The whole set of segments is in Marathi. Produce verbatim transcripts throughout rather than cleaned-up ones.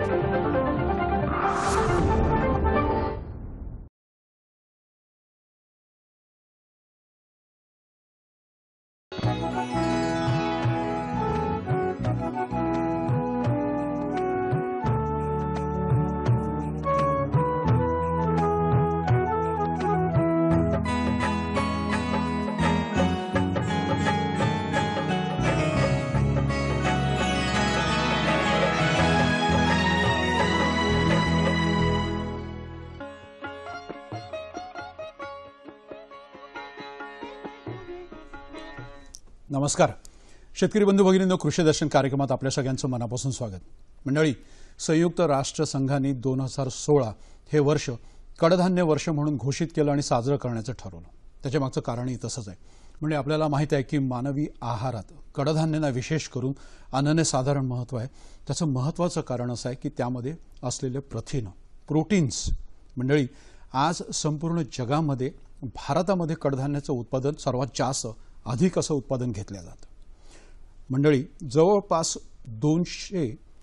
नमस्कार. शेतकरी बंधू भगिनींनो, कृषी दर्शन कार्यक्रमात आपल्या सगळ्यांचं मनापासून स्वागत. मंडळी, संयुक्त राष्ट्र संघाने दोन हजार सोळा हे वर्ष कडधान्य वर्ष म्हणून घोषित केलं आणि साजरं करण्याचं ठरवलं. त्याच्या मागचं कारणही तसंच आहे. म्हणजे आपल्याला माहिती आहे की मानवी आहारात कडधान्यांना विशेष करून अनन्यसाधारण महत्त्व आहे. त्याचं महत्त्वाचं कारण असं आहे की त्यामध्ये असलेले प्रथिनं, प्रोटीन्स. मंडळी, आज संपूर्ण जगामध्ये भारतामध्ये कडधान्याचं उत्पादन सर्वात जास्त अधिक असं उत्पादन घेतलं जातं. मंडळी, जवळपास दोनशे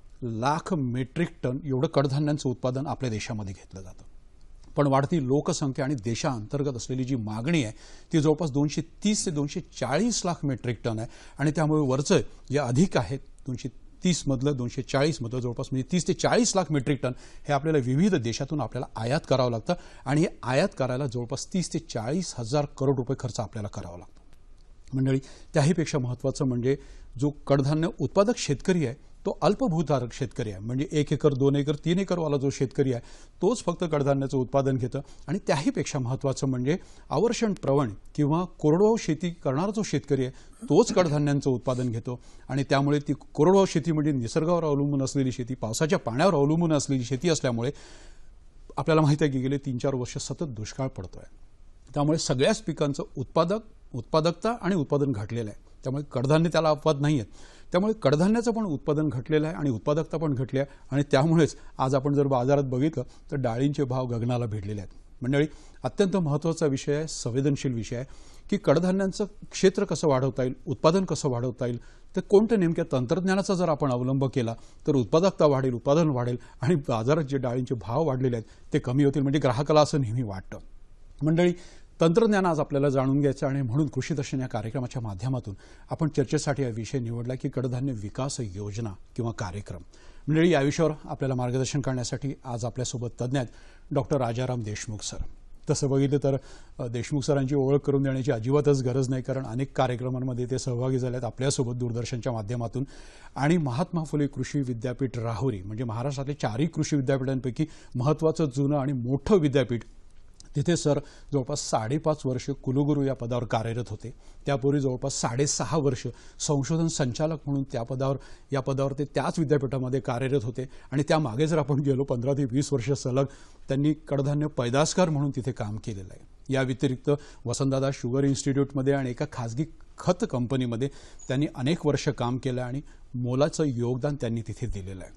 लाख मेट्रिक टन एवढं कडधान्यांचं उत्पादन आपल्या देशामध्ये घेतलं जातं. पण वाढती लोकसंख्या आणि देशांतर्गत असलेली जी मागणी आहे ती जवळपास दोनशे तीस ते दोनशे चाळीस लाख मेट्रिक टन आहे. आणि त्यामुळे वरचं जे अधिक आहे दोनशे तीस मधलं दोनशे चाळीस मधलं जवळपास म्हणजे तीस ते चाळीस लाख मेट्रिक टन हे आपल्याला विविध देशातून आपल्याला आयात करावं लागतं. आणि हे आयात करायला जवळपास तीस ते चाळीस हजार करोड रुपये खर्च आपल्याला करावा लागतो. मंडळी, त्याहीपेक्षा महत्त्वाचं म्हणजे जो कडधान्य उत्पादक शेतकरी आहे तो अल्पभूधारक शेतकरी आहे. म्हणजे एक एकर दोन एकर तीन एकरवाला जो शेतकरी आहे तोच फक्त कडधान्याचं उत्पादन घेतं. आणि त्याहीपेक्षा महत्त्वाचं म्हणजे आवर्षण प्रवण किंवा कोरडवाहू शेती करणारा जो शेतकरी आहे तोच कडधान्यांचं उत्पादन घेतो. आणि त्यामुळे ती कोरडवाहू शेती म्हणजे निसर्गावर अवलंबून असलेली शेती, पावसाच्या पाण्यावर अवलंबून असलेली शेती असल्यामुळे आपल्याला माहिती आहे की गेले तीन चार वर्ष सतत दुष्काळ पडतो आहे. त्यामुळे सगळ्याच पिकांचं उत्पादक उत्पादकता आणि उत्पादन घटलेलं आहे. त्यामुळे कडधान्य त्याला अपवाद नाही आहेत. त्यामुळे कडधान्याचं पण उत्पादन घटलेलं आहे आणि उत्पादकता पण घटली आहे. आणि त्यामुळेच आज आपण जर बाजारात बघितलं तर डाळींचे भाव गगनाला भिडलेले आहेत. मंडळी, अत्यंत महत्त्वाचा विषय आहे, संवेदनशील विषय आहे की कडधान्यांचं क्षेत्र कसं वाढवता येईल, उत्पादन कसं वाढवता येईल, तर कोणत्या नेमक्या तंत्रज्ञानाचा जर आपण अवलंब केला तर उत्पादकता वाढेल, उत्पादन वाढेल आणि बाजारात जे डाळींचे भाव वाढलेले आहेत ते कमी होतील. म्हणजे ग्राहकाला असं नेहमी वाटतं. मंडळी, तंत्रज्ञान आज आपल्याला जाणून घ्यायचं आणि म्हणून कृषी दर्शन या कार्यक्रमाच्या माध्यमातून आपण चर्चेसाठी हा विषय निवडला की कडधान्य विकास योजना किंवा कार्यक्रम. मंडळी, या विषयावर आपल्याला मार्गदर्शन करण्यासाठी आज आपल्यासोबत तज्ज्ञ आहेत डॉक्टर राजाराम देशमुख सर. तसं बघितलं तर देशमुख सरांची ओळख करून देण्याची अजिबातच गरज नाही, कारण अनेक कार्यक्रमांमध्ये ते सहभागी झाले आहेत आपल्यासोबत दूरदर्शनच्या माध्यमातून. आणि महात्मा फुले कृषी विद्यापीठ राहुरी म्हणजे महाराष्ट्रातले चारही कृषी विद्यापीठांपैकी महत्त्वाचं जुनं आणि मोठं विद्यापीठ, तिथे सर जवळपास साडेपाच वर्ष कुलगुरू या पदावर कार्यरत होते. त्यापूर्वी जवळपास साडेसहा वर्ष संशोधन संचालक म्हणून त्या पदावर या पदावर ते त्याच विद्यापीठामध्ये कार्यरत होते. आणि त्यामागे जर आपण गेलो पंधरा ते वीस वर्ष सलग त्यांनी कडधान्य पैदासकार म्हणून तिथे काम केलेलं आहे. या व्यतिरिक्त वसंतदादा शुगर इन्स्टिट्यूटमध्ये आणि एका खाजगी खत कंपनीमध्ये त्यांनी अनेक वर्ष काम केलं आणि मोलाचं योगदान त्यांनी तिथे दिलेलं आहे.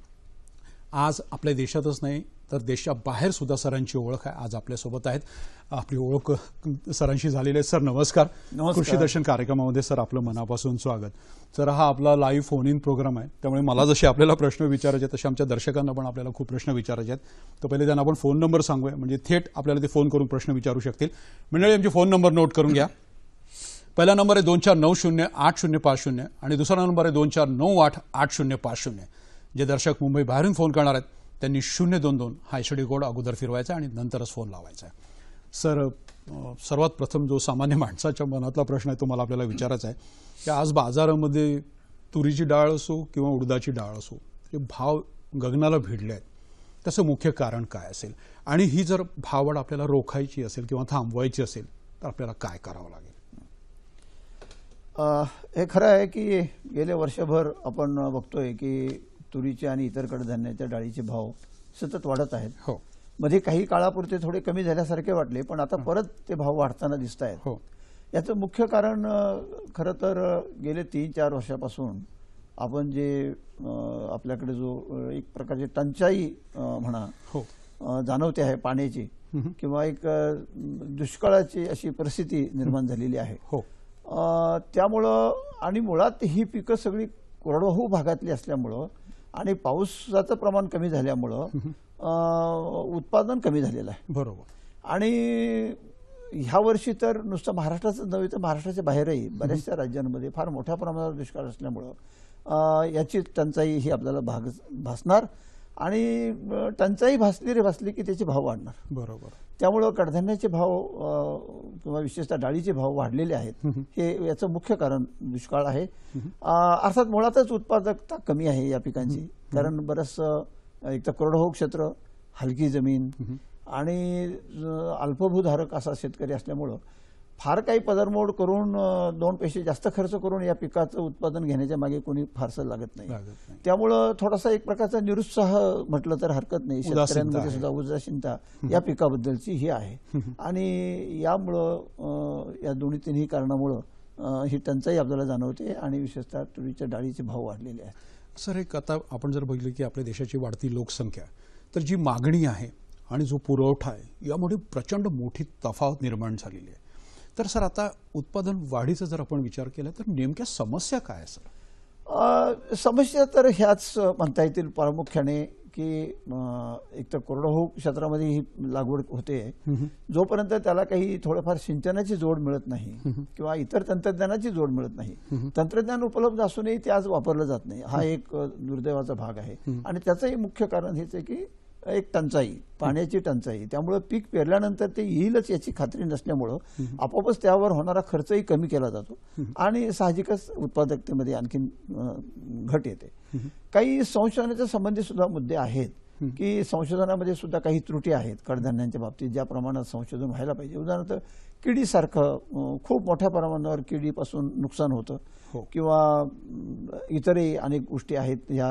आज आपल्या देशातच नाही तर देशाबाहेर सुद्धा सरांची ओळख आहे. आज आपल्यासोबत आहेत, आपली ओळख सरांशी झालेली आहे. सर नमस्कार. कृषी दर्शन कार्यक्रमामध्ये सर आपलं मनापासून स्वागत. सर, हा आपला लाईव्ह फोन इन प्रोग्राम आहे, त्यामुळे मला जसे आपल्याला प्रश्न विचारायचे आहेत तसे आमच्या दर्शकांना पण आपल्याला खूप प्रश्न विचारायचे आहेत. तर पहिले त्यांना आपण फोन नंबर सांगूया म्हणजे थेट आपल्याला ते फोन करून प्रश्न विचारू शकतील. मंडळी, आमचे फोन नंबर नोट करून घ्या. पहिला नंबर आहे दोन चार नऊ शून्य आठ शून्य पाच शून्य आणि दुसरा नंबर आहे दोन चार नऊ आठ आठ शून्य पाच शून्य. जे दर्शक मुंबई बाहेरून फोन करणार आहेत त्यांनी शून्य दोन दोन हा एस डी कोड अगोदर फिरवायचा आणि नंतरच फोन लावायचा आहे. सर, सर्वात प्रथम जो सामान्य माणसाच्या मनातला प्रश्न आहे तो मला आपल्याला विचारायचा आहे की आज बाजारामध्ये तुरीची डाळ असो किंवा उडदाची डाळ असो हे भाव गगनाला भिडले आहेत. त्याचं मुख्य कारण काय असेल आणि ही जर भाववाढ आपल्याला रोखायची असेल किंवा थांबवायची असेल तर आपल्याला काय करावं लागेल? हे खरं आहे की गेले वर्षभर आपण बघतोय की तुरीचे आणि इतर कडधान्याच्या डाळीचे भाव सतत वाढत आहेत. हो. मध्ये काही काळापुरते थोडे कमी झाल्यासारखे वाटले, पण आता परत ते भाव वाढताना दिसत आहेत. हो. याचं मुख्य कारण खरं तर गेले तीन चार वर्षापासून आपण जे आपल्याकडे जो एक प्रकारची टंचाई म्हणा हो जाणवते आहे पाण्याची किंवा एक दुष्काळाची अशी परिस्थिती निर्माण झालेली आहे. हो. त्यामुळं आणि मुळात ही पिकं सगळी कोरडवाहू भागातली असल्यामुळं आणि पावसाचं प्रमाण कमी झाल्यामुळं उत्पादन कमी झालेलं आहे. बरोबर. आणि ह्या वर्षी तर नुसतं महाराष्ट्राचं नव्हे तर महाराष्ट्राच्या बाहेरही बऱ्याचशा राज्यांमध्ये फार मोठ्या प्रमाणावर दुष्काळ असल्यामुळं याची टंचाई ही आपल्याला भाग भासणार आणि टंचाई भासली रे भासली की त्याचे भाव वाढणार. बरोबर. त्यामुळं कडधान्याचे भाव किंवा विशेषतः डाळीचे भाव वाढलेले आहेत. हे याचं मुख्य कारण दुष्काळ आहे. अर्थात मुळातच उत्पादकता कमी आहे या पिकांची, कारण बरंचसं एक तर कोरडवाहू क्षेत्र, हलकी जमीन आणि अल्पभूधारक असा शेतकरी असल्यामुळं फार काही पदरमोड करून दोन पैसे जास्त खर्च करून या पिकाचं उत्पादन घेण्याच्या मागे कोणी फारसं लागत नाही. त्यामुळं थोडासा एक प्रकारचा निरुत्साह म्हटलं तर हरकत नाही. शेतकऱ्यांमध्ये सुद्धा उदासीनता या पिकाबद्दलची ही आहे आणि यामुळं या दोन्ही तिन्ही कारणामुळं ही टंचाई आपल्याला जाणवते आणि विशेषतः तुरीच्या डाळीचे भाव वाढलेले आहेत. सर, एक आता आपण जर बघितलं की आपल्या देशाची वाढती लोकसंख्या, तर जी मागणी आहे आणि जो पुरवठा आहे यामध्ये प्रचंड मोठी तफावत निर्माण झालेली आहे. तर सर, आता उत्पादन वाढीचा जर आपण विचार केला तर नेमक्या समस्या काय आहे सर? समस्या तर ह्याच म्हणता येतील प्रामुख्याने की एक तर कोरडवाहू क्षेत्रामध्ये ही लागवड होते, जोपर्यंत त्याला काही थोडंफार सिंचनाची जोड मिळत नाही किंवा इतर तंत्रज्ञानाची जोड मिळत नाही, तंत्रज्ञान उपलब्ध असूनही ते आज वापरलं जात नाही, हा एक दुर्दैवाचा भाग आहे. आणि त्याचंही मुख्य कारण हेच आहे की एक टंचाई, पाण्याची टंचाई. त्यामुळे पीक पेरल्यानंतर ते येईलच याची खात्री नसल्यामुळं आपोआपच त्यावर होणारा खर्चही कमी केला जातो आणि साहजिकच उत्पादकतेमध्ये आणखीन घट येते. काही संशोधनाच्या संबंधी सुद्धा मुद्दे आहेत की संशोधनामध्ये सुद्धा काही त्रुटी आहेत कडधान्यांच्या बाबतीत, ज्या प्रमाणात संशोधन व्हायला पाहिजे. उदाहरणार्थ किडीसारखं खूप मोठ्या प्रमाणावर किडीपासून नुकसान होतं किंवा इतरही अनेक गोष्टी आहेत ह्या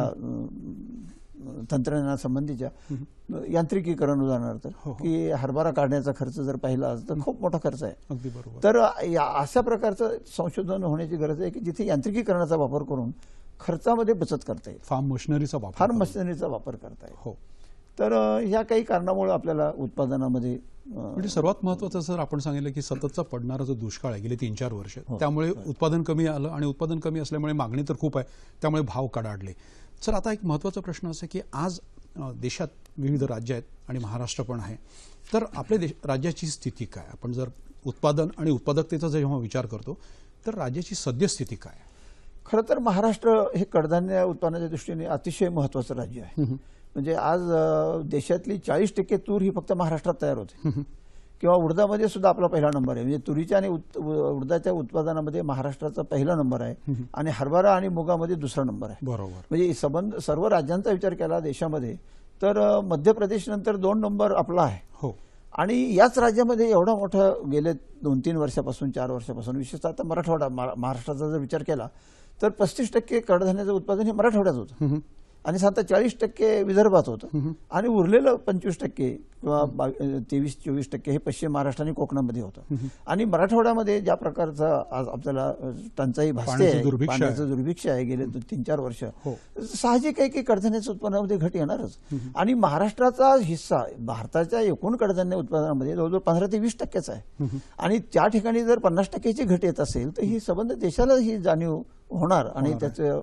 तंत्रज्ञानासंबंधीच्या. यांत्रिकीकरण उदाहरणार्थ की हरभरा काढण्याचा खर्च जर पाहिला तर खूप मोठा खर्च आहे. अगदी बरोबर. तर अशा प्रकारचं संशोधन होण्याची गरज आहे की जिथे यांत्रिकीकरणाचा वापर करून खर्चामध्ये बचत करता येईल, फार्म मशिनरीचा वापर फार्म मशिनरीचा वापर करता येईल. तर ह्या काही कारणामुळे आपल्याला उत्पादनामध्ये म्हणजे सर्वात महत्वाचं सर आपण सांगितलं की सततचा पडणारा जो दुष्काळ आहे गेले तीन चार वर्ष, त्यामुळे उत्पादन कमी आलं आणि उत्पादन कमी असल्यामुळे मागणी तर खूप आहे, त्यामुळे भाव कडाडले. सर, आता एक महत्त्वाचा प्रश्न असा की आज देशात विविध राज्य आहेत आणि महाराष्ट्र पण आहे, तर आपल्या देश राज्याची स्थिती काय? आपण जर उत्पादन आणि उत्पादकतेचा जेव्हा विचार करतो तर राज्याची सद्यस्थिती काय? खरं तर महाराष्ट्र हे कडधान्य उत्पादनाच्या दृष्टीने अतिशय महत्त्वाचं राज्य आहे. म्हणजे आज देशातली चाळीस टक्के तूर ही फक्त महाराष्ट्रात तयार होते किंवा उडदामध्ये सुद्धा आपला पहिला नंबर आहे. म्हणजे तुरीच्या आणि उडदाच्या उत्पादनामध्ये महाराष्ट्राचा पहिला नंबर आहे आणि हरभरा आणि मुगामध्ये दुसरा नंबर आहे. बरोबर. म्हणजे संबंध सर्व राज्यांचा विचार केला देशामध्ये तर मध्य प्रदेश नंतर दोन नंबर आपला आहे. हो. आणि याच राज्यामध्ये एवढा मोठा गेले दोन तीन वर्षापासून चार वर्षापासून विशेषतः आता मराठवाडा महाराष्ट्राचा जर विचार केला तर पस्तीस टक्के कडधान्याचं उत्पादन हे मराठवाड्यात होतं आणि साधारण चाळीस टक्के विदर्भात होतं आणि उरलेलं पंचवीस टक्के किंवा तेवीस चोवीस टक्के हे पश्चिम महाराष्ट्र आणि कोकणामध्ये होतं. आणि मराठवाड्यामध्ये ज्या प्रकारचा आज आपल्याला टंचाई भासते, पाण्याचं दुर्भिक्ष आहे गेले तीन चार वर्ष, साहजिक आहे की कडधान्याच्या उत्पन्नामध्ये घट येणारच. आणि महाराष्ट्राचा हिस्सा भारताच्या एकूण कडधान्य उत्पादनामध्ये जवळजवळ पंधरा ते वीस टक्केच आहे आणि त्या ठिकाणी जर पन्नास टक्क्याची घट येत असेल तर ही संबंध देशाला ही जाणीव होणार आणि त्याचं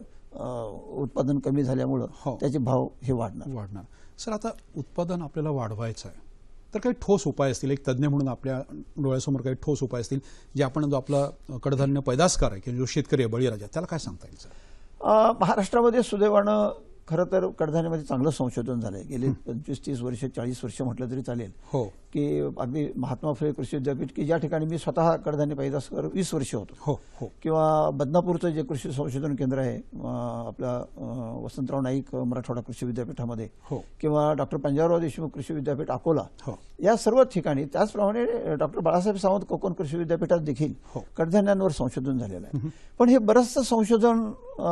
उत्पादन कमी झाल्यामुळं त्याचे भाव हे वाढणार वाढणार सर, आता उत्पादन आपल्याला वाढवायचं आहे तर काही ठोस उपाय असतील, एक तज्ज्ञ म्हणून आपल्या डोळ्यासमोर काही ठोस उपाय असतील जे आपण जो आपला कडधान्य पैदासकार आहे किंवा जो शेतकरी आहे बळीराजा, त्याला काय सांगता येईल सर? महाराष्ट्रामध्ये सुदैवानं खरं तर कडधान्यामध्ये चांगलं संशोधन झालंय. गेले पंचवीस तीस वर्ष चाळीस वर्ष म्हटलं तरी चालेल. हो. की अगदी महात्मा फुले कृषी विद्यापीठ की ज्या ठिकाणी मी स्वतः कडधान्य पैदासकर वीस वर्ष होतो. हो हो. किंवा बदनापूरचं जे कृषी संशोधन केंद्र आहे आपला वसंतराव नाईक मराठवाडा कृषी विद्यापीठामध्ये, किंवा डॉक्टर पंजाबराव देशमुख कृषी विद्यापीठ अकोला, या सर्व ठिकाणी, त्याचप्रमाणे डॉक्टर बाळासाहेब सावंत कोकण कृषी विद्यापीठात देखील कडधान्यांवर संशोधन झालेलं आहे. पण हे बरंचसं संशोधन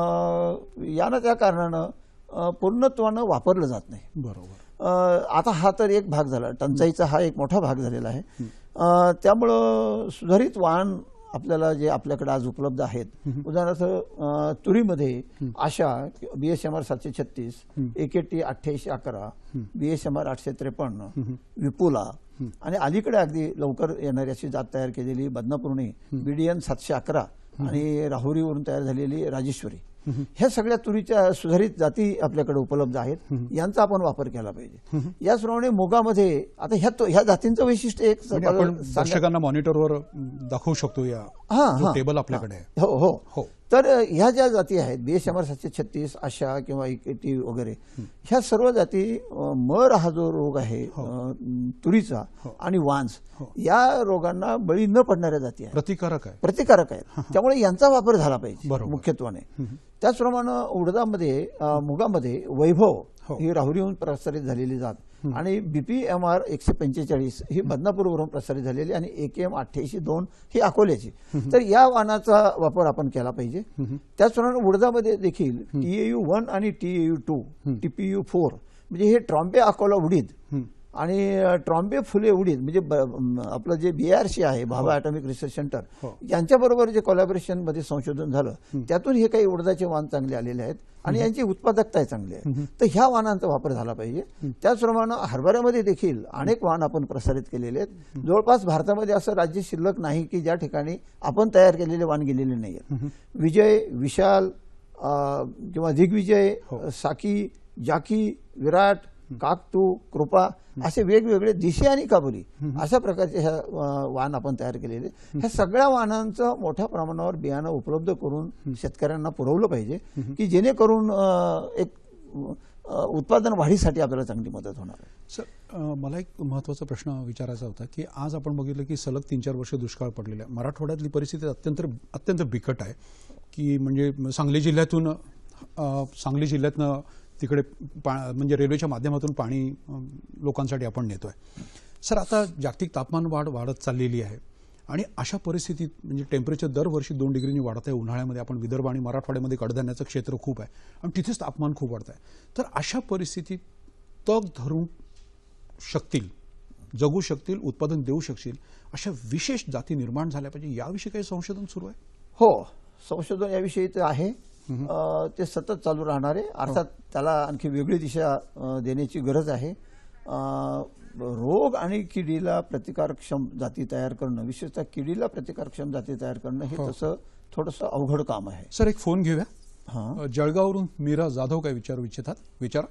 यानं त्या कारणानं पूर्णत्वानं वापरलं जात नाही. बरोबर. आता हा तर एक भाग झाला, टंचाईचा हा एक मोठा भाग झालेला आहे. त्यामुळं सुधारित वाहन आपल्याला जे आपल्याकडे आज उपलब्ध आहेत, उदाहरणार्थ तुरीमध्ये आशा बीएसएमआर सातशे छत्तीस, एकेटी अठ्ठ्याऐंशी अकरा, बीएसएमआर आठशे त्रेपन्न, विपुला आणि अलीकडे अगदी लवकर येणारी अशी जात तयार केलेली बदनापूर्णी बीडीएन सातशे अकरा आणि राहुरीवरून तयार झालेली राजेश्वरी, ह्या सगळ्या तुरीच्या सुधारित जाती आपल्याकडे उपलब्ध आहेत, यांचा आपण वापर केला पाहिजे. याचप्रमाणे मुगामध्ये आता ह्या तो- ह्या जातींचं वैशिष्ट्य एक म्हणजे आपण दर्शकांना मॉनिटरवर दाखवू शकतो या हा हा टेबल आपल्याकडे आहे. हो हो हो तर ह्या ज्या जाती आहेत बीएसएमआर सातशे छत्तीस आशा किंवा इकेटी वगैरे ह्या सर्व जाती अ, मर हा जो रोग आहे अ, तुरीचा आणि वांज या रोगांना बळी न पडणाऱ्या जाती आहेत, प्रतिकारक आहे. प्रतिकारक आहेत. त्यामुळे यांचा वापर झाला पाहिजे बरोबर. मुख्यत्वाने. त्याचप्रमाणे उडदामध्ये अ, मुगामध्ये वैभव ही राहुरीहून प्रसारित झालेली जात आणि बीपीएमआर एकशे पंचेचाळीस ही बदनापूरवरून प्रसारित झालेली आणि एकेएम अठ्ठ्याऐंशी दोन ही अकोल्याची. तर या वाणाचा वापर आपण केला पाहिजे. त्याचप्रमाणे उडदामध्ये देखील टीएयू वन आणि टीएयू टू टीपीयू फोर म्हणजे हे ट्रॉम्बे अकोला उडीद आणि ट्रॉम्बे फुले उडीद म्हणजे ब- आपलं जे बीआरसी आहे भाभा ॲटॉमिक रिसर्च सेंटर यांच्याबरोबर जे कोलॅबोरेशन मध्ये संशोधन झालं त्यातून हे काही उडदाचे वाण चांगले आलेले आहेत आणि यांची उत्पादकता चांगली आहे. तर ह्या वाणांचा वापर झाला पाहिजे. त्याचप्रमाणे हरभऱ्यामध्ये देखील अनेक वाण आपण प्रसारित केलेले आहेत. जवळपास भारतामध्ये असं राज्य शिल्लक नाही की ज्या ठिकाणी आपण तयार केलेले वाण गेलेले नाही आहेत. विजय, विशाल अ, किंवा दिग्विजय, साकी, जाकी, विराट, काकटू, कृपा असे वेगवेगळे दिशे आणि काबुली अशा प्रकारचे ह्या अ, वाण आपण तयार केलेले. ह्या सगळ्या वाणांचं मोठ्या प्रमाणावर बियाणं उपलब्ध करून शेतकऱ्यांना पुरवलं पाहिजे की जेणेकरून अ, एक अ, उत्पादन वाढीसाठी आपल्याला चांगली मदत होणार आहे. सर अ, मला एक महत्त्वाचा प्रश्न विचारायचा होता की आज आपण बघितलं की सलग तीन चार वर्ष दुष्काळ पडलेला आहे. मराठवाड्यातली परिस्थिती अत्यंत अत्यंत बिकट आहे की म्हणजे सांगली जिल्ह्यातून अ, सांगली जिल्ह्यातनं तिकडे पा म्हणजे रेल्वेच्या माध्यमातून पाणी अ, लोकांसाठी आपण नेतोय. सर आता जागतिक तापमान वाढ वाढत चाललेली आहे आणि अशा परिस्थितीत म्हणजे टेम्परेचर दरवर्षी दोन डिग्रीनी वाढत आहे. उन्हाळ्यामध्ये आपण विदर्भ आणि मराठवाड्यामध्ये कडधान्याचं क्षेत्र खूप आहे आणि तिथेच तापमान खूप वाढत आहे. तर अशा परिस्थितीत तग धरून शकतील, जगू शकतील, उत्पादन देऊ शकतील अशा विशेष जाती निर्माण झाल्या पाहिजे याविषयी काही संशोधन सुरू आहे? हो, संशोधन याविषयी तर आहे. अ, ते सतत चालू राहणार आहे. अर्थात त्याला आणखी वेगळी दिशा अ, देण्याची गरज आहे. अ, रोग आणि किडीला प्रतिकारक्षम जाती तयार करणं, विशेषतः किडीला प्रतिकारक्षम जाती तयार करणं हे तसं थोडंसं अवघड काम आहे. सर एक फोन घेऊया. हां अ, जळगाववरून मीरा जाधव काय विचारू इच्छितात? विचारा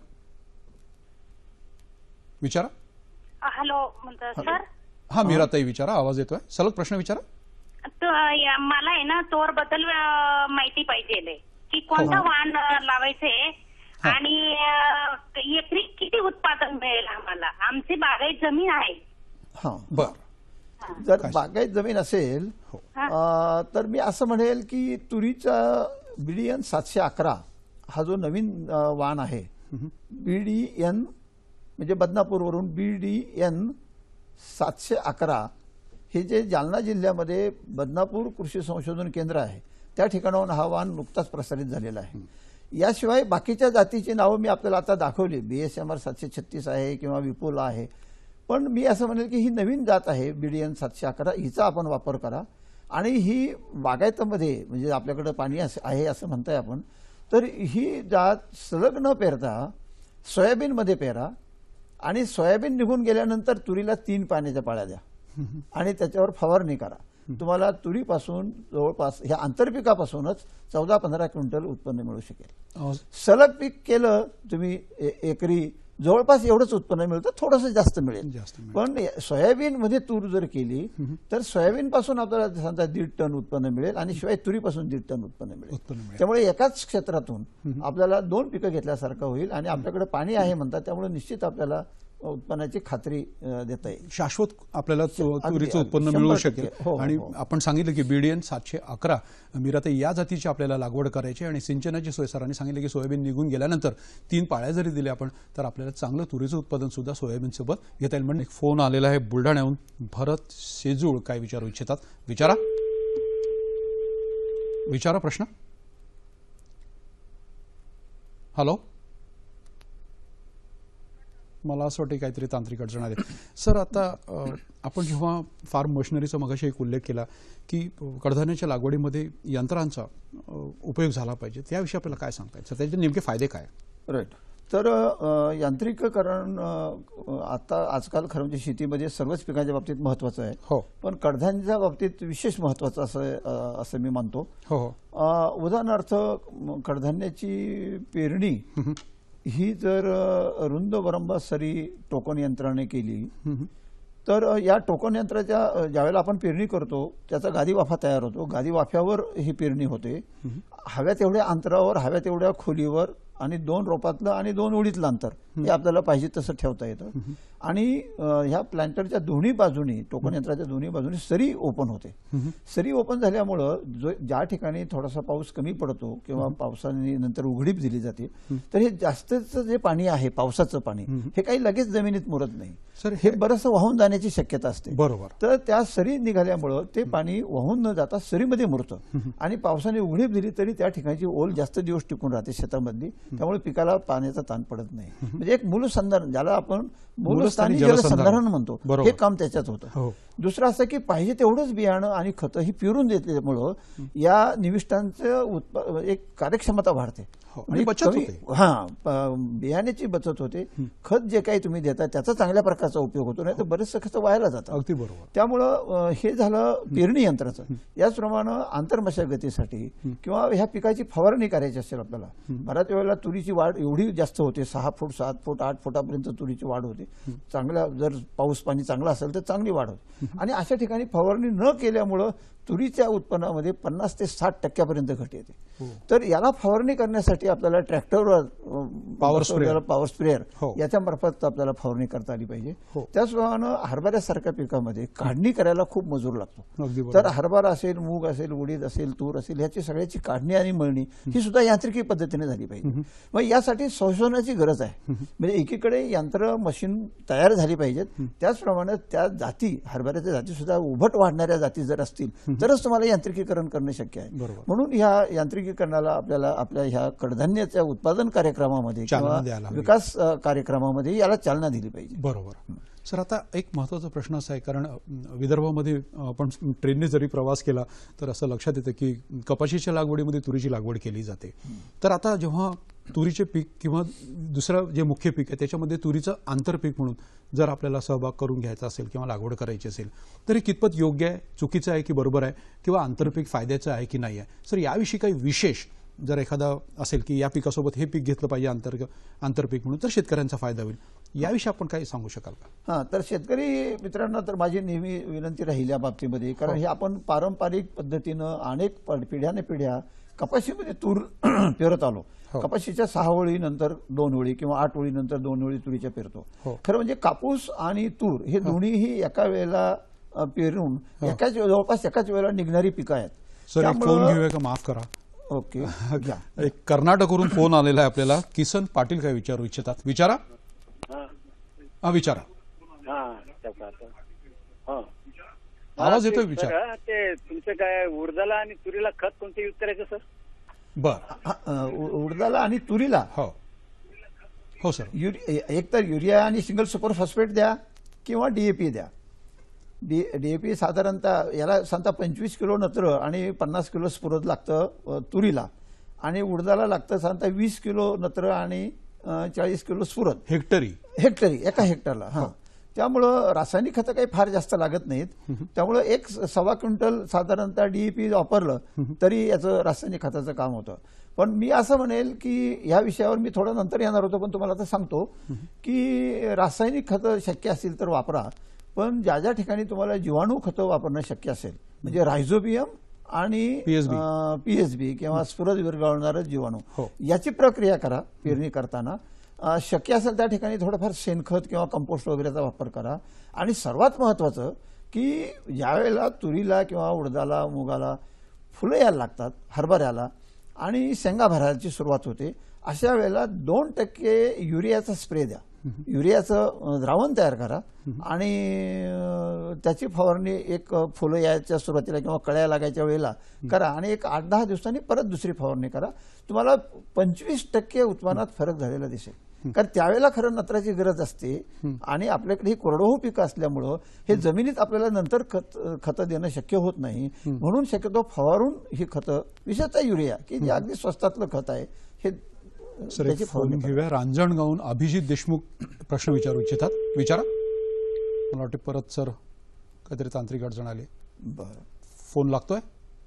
विचारा. हॅलो म्हणतात सर. हा मीरा ताई विचारा, आवाज येतोय. सलग प्रश्न विचारा. तो या- मला आहे ना तोर बद्दल अं, माहिती पाहिजे की कोणतं वाण अं, लावायचंय आणि अं, एकरी किती उत्पादन मिळेल आम्हाला. आमची बागायत जमीन आहे. हां बर जर बागायत जमीन असेल हो. अ, तर मी असं म्हणेल की तुरीचा बीडीएन सातशे अकरा हा जो नवीन अ, वाण आहे बीडीएन म्हणजे बदनापूरवरून बीडीएन सातशे अकरा हे जे जालना जिल्ह्यामध्ये बदनापूर कृषी संशोधन केंद्र आहे त्या ठिकाणाहून हा वाण नुकताच प्रसारित झालेला आहे. याशिवाय बाकीच्या जातीची नावं मी आपल्याला आता दाखवली. बीएसएमआर सातशे छत्तीस आहे किंवा विपुला आहे. पण मी असं म्हणेल की ही नवीन जात आहे बीडीएन सातशे अकरा, हिचा आपण वापर करा आणि ही बागायतीमध्ये म्हणजे आपल्याकडे पाणी आहे असं म्हणताय आपण, तर ही जात सलग न पेरता सोयाबीनमध्ये पेरा आणि सोयाबीन निघून गेल्यानंतर तुरीला तीन पाण्याच्या पाळ्या द्या आणि त्याच्यावर फवारणी करा. तुम्हाला तुरीपासून जवळपास ह्या आंतरपिकापासूनच चौदा पंधरा क्विंटल उत्पन्न मिळू शकेल. अ, सलग पीक केलं तुम्ही ए- एकरी जवळपास एवढंच उत्पन्न मिळतं, थोडंसं जास्त मिळेल. जास्त मिळेल. पण सोयाबीन मध्ये तूर जर केली तर सोयाबीन पासून आपल्याला समजा दीड टन उत्पन्न मिळेल आणि शिवाय तुरीपासून दीड टन उत्पन्न मिळेल. उत्पन्न मिळेल. त्यामुळे एकाच क्षेत्रातून आपल्याला दोन पिकं घेतल्यासारखं होईल आणि आपल्याकडे पाणी आहे म्हणतात त्यामुळे निश्चित आपल्याला उत्पन्नाची खात्री अ, देता येईल. शाश्वत आपल्याला तु- अगदी, तुरीचं अगदी. उत्पन्न शंभर मिळू टक्के. शकेल. हो, हो, आणि हो. आपण सांगितलं की बीडीएन सातशे अकरा मीराताई या जातीची आपल्याला लागवड करायची आणि सिंचनाची सोय सरांनी सांगितलं की सोयाबीन निघून गेल्यानंतर तीन पाळ्या जरी दिल्या आपण तर आपल्याला चांगलं तुरीचं उत्पादन सुद्धा सोयाबीनसोबत घेता येईल. म्हणजे एक फोन आलेला आहे बुलढाण्याहून. भरत शेजूळ काय विचारू इच्छितात? विचारा विचारा प्रश्न. हॅलो, मला असं वाटतं काहीतरी तांत्रिक अडचण आहे. सर आता अ, आपण जेव्हा फार्म मशिनरीचा मगाशी एक उल्लेख केला की कडधान्याच्या लागवडीमध्ये यंत्रांचा अ, उपयोग झाला पाहिजे त्याविषयी आपल्याला काय सांगता येईल? त्याचे नेमके फायदे काय? राईट. तर अ, यांत्रिकीकरण अ, आता आजकाल खरं म्हणजे शेतीमध्ये सर्वच पिकांच्या बाबतीत महत्वाचं आहे. हो पण कडधान्याच्या बाबतीत विशेष महत्वाचं असं अ, असं मी मानतो. हो हो अ, उदाहरणार्थ म, कडधान्याची पेरणी ही जर अ, रुंद वरंबा सरी टोकन यंत्राने केली तर अ, या टोकन यंत्राच्या अ, ज्यावेळेला आपण पेरणी करतो त्याचा गादी वाफा तयार होतो. गादी वाफ्यावर ही पेरणी होते. हव्या तेवढ्या अंतरावर हव्या तेवढ्या खोलीवर आणि दोन रोपातलं आणि दोन ओळीतलं अंतर हे आपल्याला पाहिजे तसं ठेवता येतं. आणि अ, ह्या प्लांटरच्या दोन्ही बाजूनी टोकन यंत्राच्या दोन्ही बाजूनी सरी ओपन होते. सरी ओपन झाल्यामुळं जो ज्या ठिकाणी थोडासा पाऊस कमी पडतो किंवा पावसाने नंतर उघडीप दिली जाते तर हे जास्तचं जे पाणी आहे पावसाचं पाणी हे काही लगेच जमिनीत मुरत नाही. सर हे बरंचसं वाहून जाण्याची शक्यता असते. बरोबर. तर त्या सरी निघाल्यामुळं ते पाणी वाहून न जाता सरीमध्ये मुरतं आणि पावसाने उघडीप दिली तरी त्या ठिकाणची ओल जास्त दिवस टिकून राहते शेतामधली. त्यामुळे पिकाला पाण्याचा ताण पडत नाही. म्हणजे एक मूलसंधारण ज्याला आपण मूलस्थानी जलसंधारण म्हणतो हे काम त्याच्यात होतं. दुसरं असं की पाहिजे तेवढंच बियाणं आणि खतं ही पिरून देतल्यामुळं या निविष्ठांचं एक कार्यक्षमता वाढते. आणि बचत होते. हा बियाण्याची बचत होते. खत जे काही तुम्ही देता त्याचा चांगल्या प्रकारचा उपयोग होतो. नाही तर बरेचसं खत व्हायला जातं. अगदी बरोबर. त्यामुळं हे झालं पेरणी यंत्राचं. याचप्रमाणे आंतरमशागतीसाठी किंवा ह्या पिकाची फवारणी करायची असेल आपल्याला बऱ्याच वेळेला तुरीची वाढ एवढी जास्त होते सहा फूट सात फूट आठ फुटापर्यंत तुरीची वाढ होते. चांगला जर पाऊस पाणी चांगला असेल तर चांगली वाढ होते. आणि अशा ठिकाणी फवारणी न केल्यामुळं तुरीच्या उत्पन्नामध्ये पन्नास ते साठ टक्क्यापर्यंत घट येते. तर याला फवारणी करण्यासाठी आपल्याला ट्रॅक्टरवर पॉवर स्प्रेअर पॉवर स्प्रेअर याच्या मार्फत आपल्याला फवारणी करता आली पाहिजे. त्याचप्रमाणे हरभऱ्यासारख्या पिकामध्ये काढणी करायला खूप मजूर लागतो. तर हरभरा असेल मूग असेल उडीद असेल तूर असेल ह्याची सगळ्याची काढणी आणि मळणी ही सुद्धा यांत्रिकी पद्धतीने झाली पाहिजे. मग यासाठी संशोधनाची गरज आहे. म्हणजे एकीकडे यंत्र मशीन तयार झाली पाहिजेत त्याचप्रमाणे त्या जाती हरभऱ्याच्या जाती सुद्धा उभट वाढणाऱ्या जाती जर असतील तरच तुम्हाला यांत्रिकीकरण करणं शक्य आहे. म्हणून ह्या यांत्रिकीकरणाला आपल्याला आपल्या ह्या कडधान्याच्या उत्पादन कार्यक्रमामध्ये किंवा विकास कार्यक्रमामध्ये याला चालना दिली पाहिजे. बरोबर. सर आता एक महत्त्वाचा प्रश्न असा आहे कारण विदर्भामध्ये आपण ट्रेनने जरी प्रवास केला तर असं लक्षात येतं की कपाशीच्या लागवडीमध्ये तुरीची लागवड केली जाते. तर आता जेव्हा तुरीचे पीक किंवा दुसरं जे मुख्य पीक आहे त्याच्यामध्ये तुरीचं आंतरपीक म्हणून जर आपल्याला सहभाग करून घ्यायचा असेल किंवा लागवड करायची असेल तर हे कितपत योग्य आहे चुकीचं आहे की बरोबर आहे किंवा आंतरपीक फायद्याचं आहे की नाही आहे. सर याविषयी काही विशेष जर एखादा असेल की या पिकासोबत हे पीक घेतलं पाहिजे आंतर आंतरपीक म्हणून तर शेतकऱ्यांचा फायदा होईल याविषयी आपण काही सांगू शकाल का? हां तर शेतकरी मित्रांना तर माझी नेहमी विनंती राहील या बाबतीमध्ये कारण हे आपण पारंपरिक पद्धतीनं अनेक पिढ्याने पिढ्या कपाशीमध्ये तूर पेरत आलो. कपाशीच्या सहा ओळी नंतर दोन ओळी किंवा आठ ओळी नंतर दोन ओळी तुरीच्या पेरतो. खरं म्हणजे कापूस आणि तूर हे दोन्हीही एका वेळेला पेरून एकाच जवळपास एकाच वेळेला निघणारी पिकं आहेत. सर एक फोन घेऊया का? माफ करा. ओके. एक कर्नाटकवरून फोन आलेला आहे आपल्याला. किसन पाटील काय विचारू इच्छितात? विचारा. हा विचारा. आवाज येतोय विचार. ते तुमचं काय उडदाला आणि तुरीला खत कोणतं यूज करायचं सर? बर उडदाला आणि तुरीला हो हो सर एक तर युरिया आणि सिंगल सुपर फॉस्फेट द्या किंवा डीएपी द्या. डी डीएपी साधारणतः याला साधारणतः पंचवीस किलो नत्र आणि पन्नास किलो स्फुरद लागतं तुरीला आणि उडदाला लागतं साधारणतः वीस किलो नत्र आणि चाळीस किलो स्फुरद हेक्टरी हेक्टरी एका हेक्टरला. हा त्यामुळं रासायनिक खतं काही फार जास्त लागत नाहीत. त्यामुळं एक सव्वा क्विंटल साधारणतः डीईपी वापरलं तरी याचं रासायनिक खताचं काम होतं. पण मी असं म्हणेल की या विषयावर मी थोडं नंतर येणार होतो पण तुम्हाला आता सांगतो की रासायनिक खतं शक्य असतील तर वापरा. पण ज्या ज्या ठिकाणी तुम्हाला जीवाणू खतं वापरणं शक्य असेल म्हणजे रायझोबियम आणि पीएसबी किंवा स्फुरद विरघळणारं जीवाणू याची प्रक्रिया करा पेरणी करताना. शक्य असेल त्या ठिकाणी थोडंफार शेणखत किंवा कंपोस्ट वगैरेचा वापर करा. आणि सर्वात महत्वाचं की ज्यावेळेला तुरीला किंवा उडदाला मुगाला फुलं यायला लागतात हरभऱ्याला आणि शेंगा भरायची सुरुवात होते अशा वेळेला दोन टक्के युरियाचा स्प्रे द्या. युरियाचं द्रावण तयार करा आणि त्याची फवारणी एक फुलं यायच्या सुरुवातीला किंवा कळ्या लागायच्या वेळेला करा आणि एक आठ दहा दिवसांनी परत दुसरी फवारणी करा. तुम्हाला पंचवीस टक्के उत्पन्नात फरक झालेला दिसेल. कारण त्यावेळेला खरं नत्राची गरज असते आणि आपल्याकडे ही कोरडवाहू पिकं असल्यामुळं हे जमिनीत आपल्याला नंतर खत खतं देणं शक्य होत नाही. म्हणून शक्यतो फवारून ही खतं विशेषतः युरिया की जे अगदी स्वस्तातलं खत आहे हे सर त्याची एक फोन फवारणी घेऊया. रांजणगावहून अभिजित देशमुख प्रश्न विचारू इच्छितात. विचारा. मला वाटते परत सर काहीतरी तांत्रिक अडचण आली. बरं. फोन लागतोय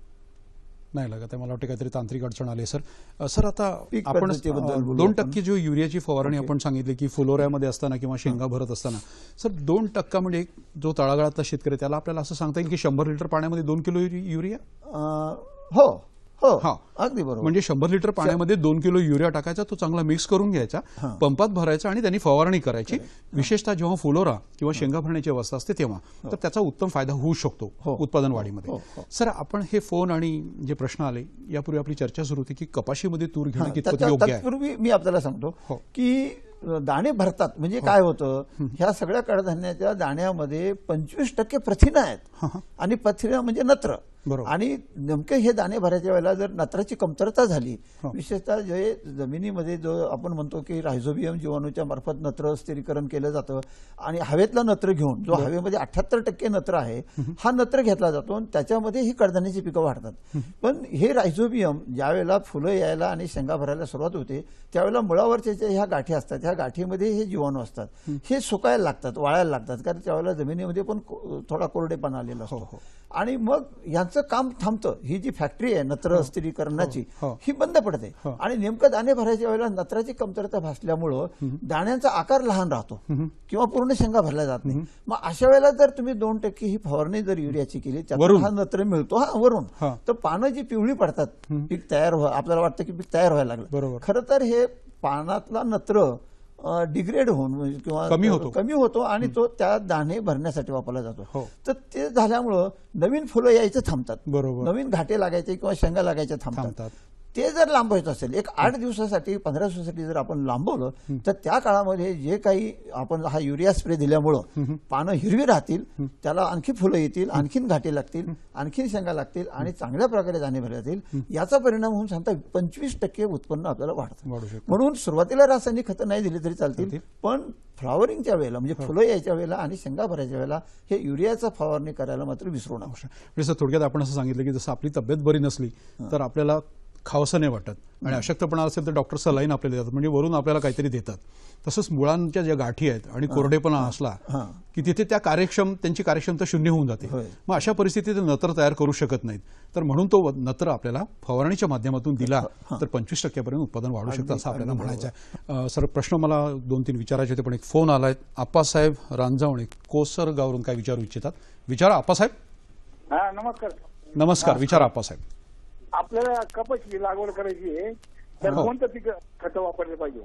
नाही लागत आहे. मला वाटतं काहीतरी तांत्रिक अडचण आली सर. अ, सर आता पीक आपण पद्धतीबद्दल अ, बोलू दोन आपण. टक्के जो युरियाची फवारणी आपण सांगितली की फुलोऱ्यामध्ये असताना किंवा शेंगा भरत असताना सर दोन टक्का म्हणजे जो तळागाळातला शेतकरी त्याला आपल्याला असं सांगता येईल की शंभर लिटर पाण्यामध्ये दोन किलो युरि- युरिया अं, हो हो हा. अगदी बरोबर. म्हणजे शंभर लिटर पाण्यामध्ये दोन किलो युरिया टाकायचा, तो चांगला मिक्स करून घ्यायचा, हां. पंपात भरायचा आणि त्यांनी फवारणी करायची. विशेषतः जेव्हा फुलोरा किंवा शेंगा भरण्याची अवस्था असते तेव्हा तर त्याचा उत्तम फायदा होऊ शकतो हो. उत्पादन वाढीमध्ये. हो, हो. सर आपण हे फोन आणि जे प्रश्न आले यापूर्वी आपली चर्चा सुरू होती की कपाशीमध्ये तूर घेणं हां, कितपत त्याच्या- योग्य आहे. तत्पूर्वी मी आपल्याला सांगतो हो. की दाणे भरतात म्हणजे काय होतं, ह्या सगळ्या कडधान्याच्या दाण्यामध्ये पंचवीस टक्के प्रथिनं आहेत हां, हां. आणि प्रथिनं म्हणजे नत्र. बरोबर. आणि नेमके हे दाणे भरायच्या वेळेला जर नत्राची कमतरता झाली, हो. विशेषतः जे जमिनीमध्ये जो आपण म्हणतो की रायझोबियम जीवाणूच्या मार्फत नत्र स्थिरीकरण केलं जातं आणि हवेतला नत्र घेऊन जो हवेमध्ये अठ्याहत्तर टक्के नत्र आहे हा नत्र घेतला जातो आणि त्याच्यामध्ये ही कडधान्याची पिकं वाढतात. पण हे रायझोबियम ज्यावेळेला फुलं यायला आणि शेंगा भरायला सुरुवात होते त्यावेळेला मुळावरच्या ज्या ह्या गाठी असतात ह्या गाठीमध्ये हे जीवाणू असतात, हे सुकायला लागतात, वाळायला लागतात, कारण त्यावेळेला जमिनीमध्ये पण को- थोडा कोरडेपणा आलेला हो, असतो हो. आणि मग यांचं काम थांबतं. ही जी फॅक्टरी आहे नत्र स्थिरीकरणाची हो, हो. ही बंद पडते हो. आणि नेमकं दाणे भरायच्या वेळेला नत्राची कमतरता भासल्यामुळं दाण्यांचा आकार लहान राहतो किंवा पूर्ण शेंगा भरल्या जात नाही. मग अशा वेळेला जर तुम्ही दोन टक्के ही फवारणी जर युरियाची केली त्यातून वरून? हा नत्र मिळतो हा वरून, हा. तर पानं जी पिवळी पडतात, पीक तयार व्हा आपल्याला वाटतं की पीक तयार व्हायला लागलं. बरोबर. खरं तर हे पानातला नत्र डिग्रेड होऊन म्हणजे किंवा कमी होतो. कमी होतो आणि तो त्या दाणे भरण्यासाठी वापरला जातो. हो. तर ते झाल्यामुळं नवीन फुलं यायचं थांबतात, बरोबर. नवीन घाटे लागायचे किंवा शेंगा लागायच्या थांबतात. थांबतात. ते जर लांबवायचं असेल एक आठ दिवसासाठी पंधरा दिवसासाठी जर आपण लांबवलं तर त्या काळामध्ये जे काही आपण हा युरिया स्प्रे दिल्यामुळं पानं हिरवी राहतील, त्याला आणखी फुलं येतील, आणखीन घाटे लागतील, आणखीन शेंगा लागतील आणि चांगल्या प्रकारे दाणे भरले जातील. याचा परिणाम होऊन सांगता पंचवीस टक्के उत्पन्न आपल्याला वाढतं. वाढू शकतं. म्हणून सुरुवातीला रासायनिक खतं नाही दिली तरी चालतील, पण फ्लॉवरिंगच्या वेळेला म्हणजे फुलं यायच्या वेळेला आणि शेंगा भरायच्या वेळेला हे युरियाचा फवारणी करायला मात्र विसरू नका. म्हणजे सर थोडक्यात आपण असं सांगितलं की जसं आपली तब्येत बरी नसली तर आपल्याला खावंसं नाही वाटत आणि अशक्तपणा असेल तर डॉक्टर सलाईन आपल्याला देतात, म्हणजे वरून आपल्याला काहीतरी देतात. तसंच मुळांच्या ज्या गाठी आहेत आणि कोरडेपणा असला हां. की तिथे त्या कार्यक्षम त्यांची कार्यक्षमता शून्य होऊन जाते. होय. मग अशा परिस्थितीत ते नत्र तयार करू शकत नाहीत. तर म्हणून तो नत्र आपल्याला फवारणीच्या माध्यमातून दिला तर पंचवीस टक्क्यापर्यंत उत्पादन वाढू शकतं असं आपल्याला म्हणायचं आहे. सर प्रश्न मला दोन तीन विचारायचे होते पण एक फोन आलाय. आप्पासाहेब रांजावणे कोसरगावरून काय विचारू इच्छितात? विचारा आप्पासाहेब. हा नमस्कार. नमस्कार. विचारा आप्पासाहेब. आपल्याला कपाशीची लागवड करायची आहे तर हो. कोणतं पीक खतं वापरले पाहिजे?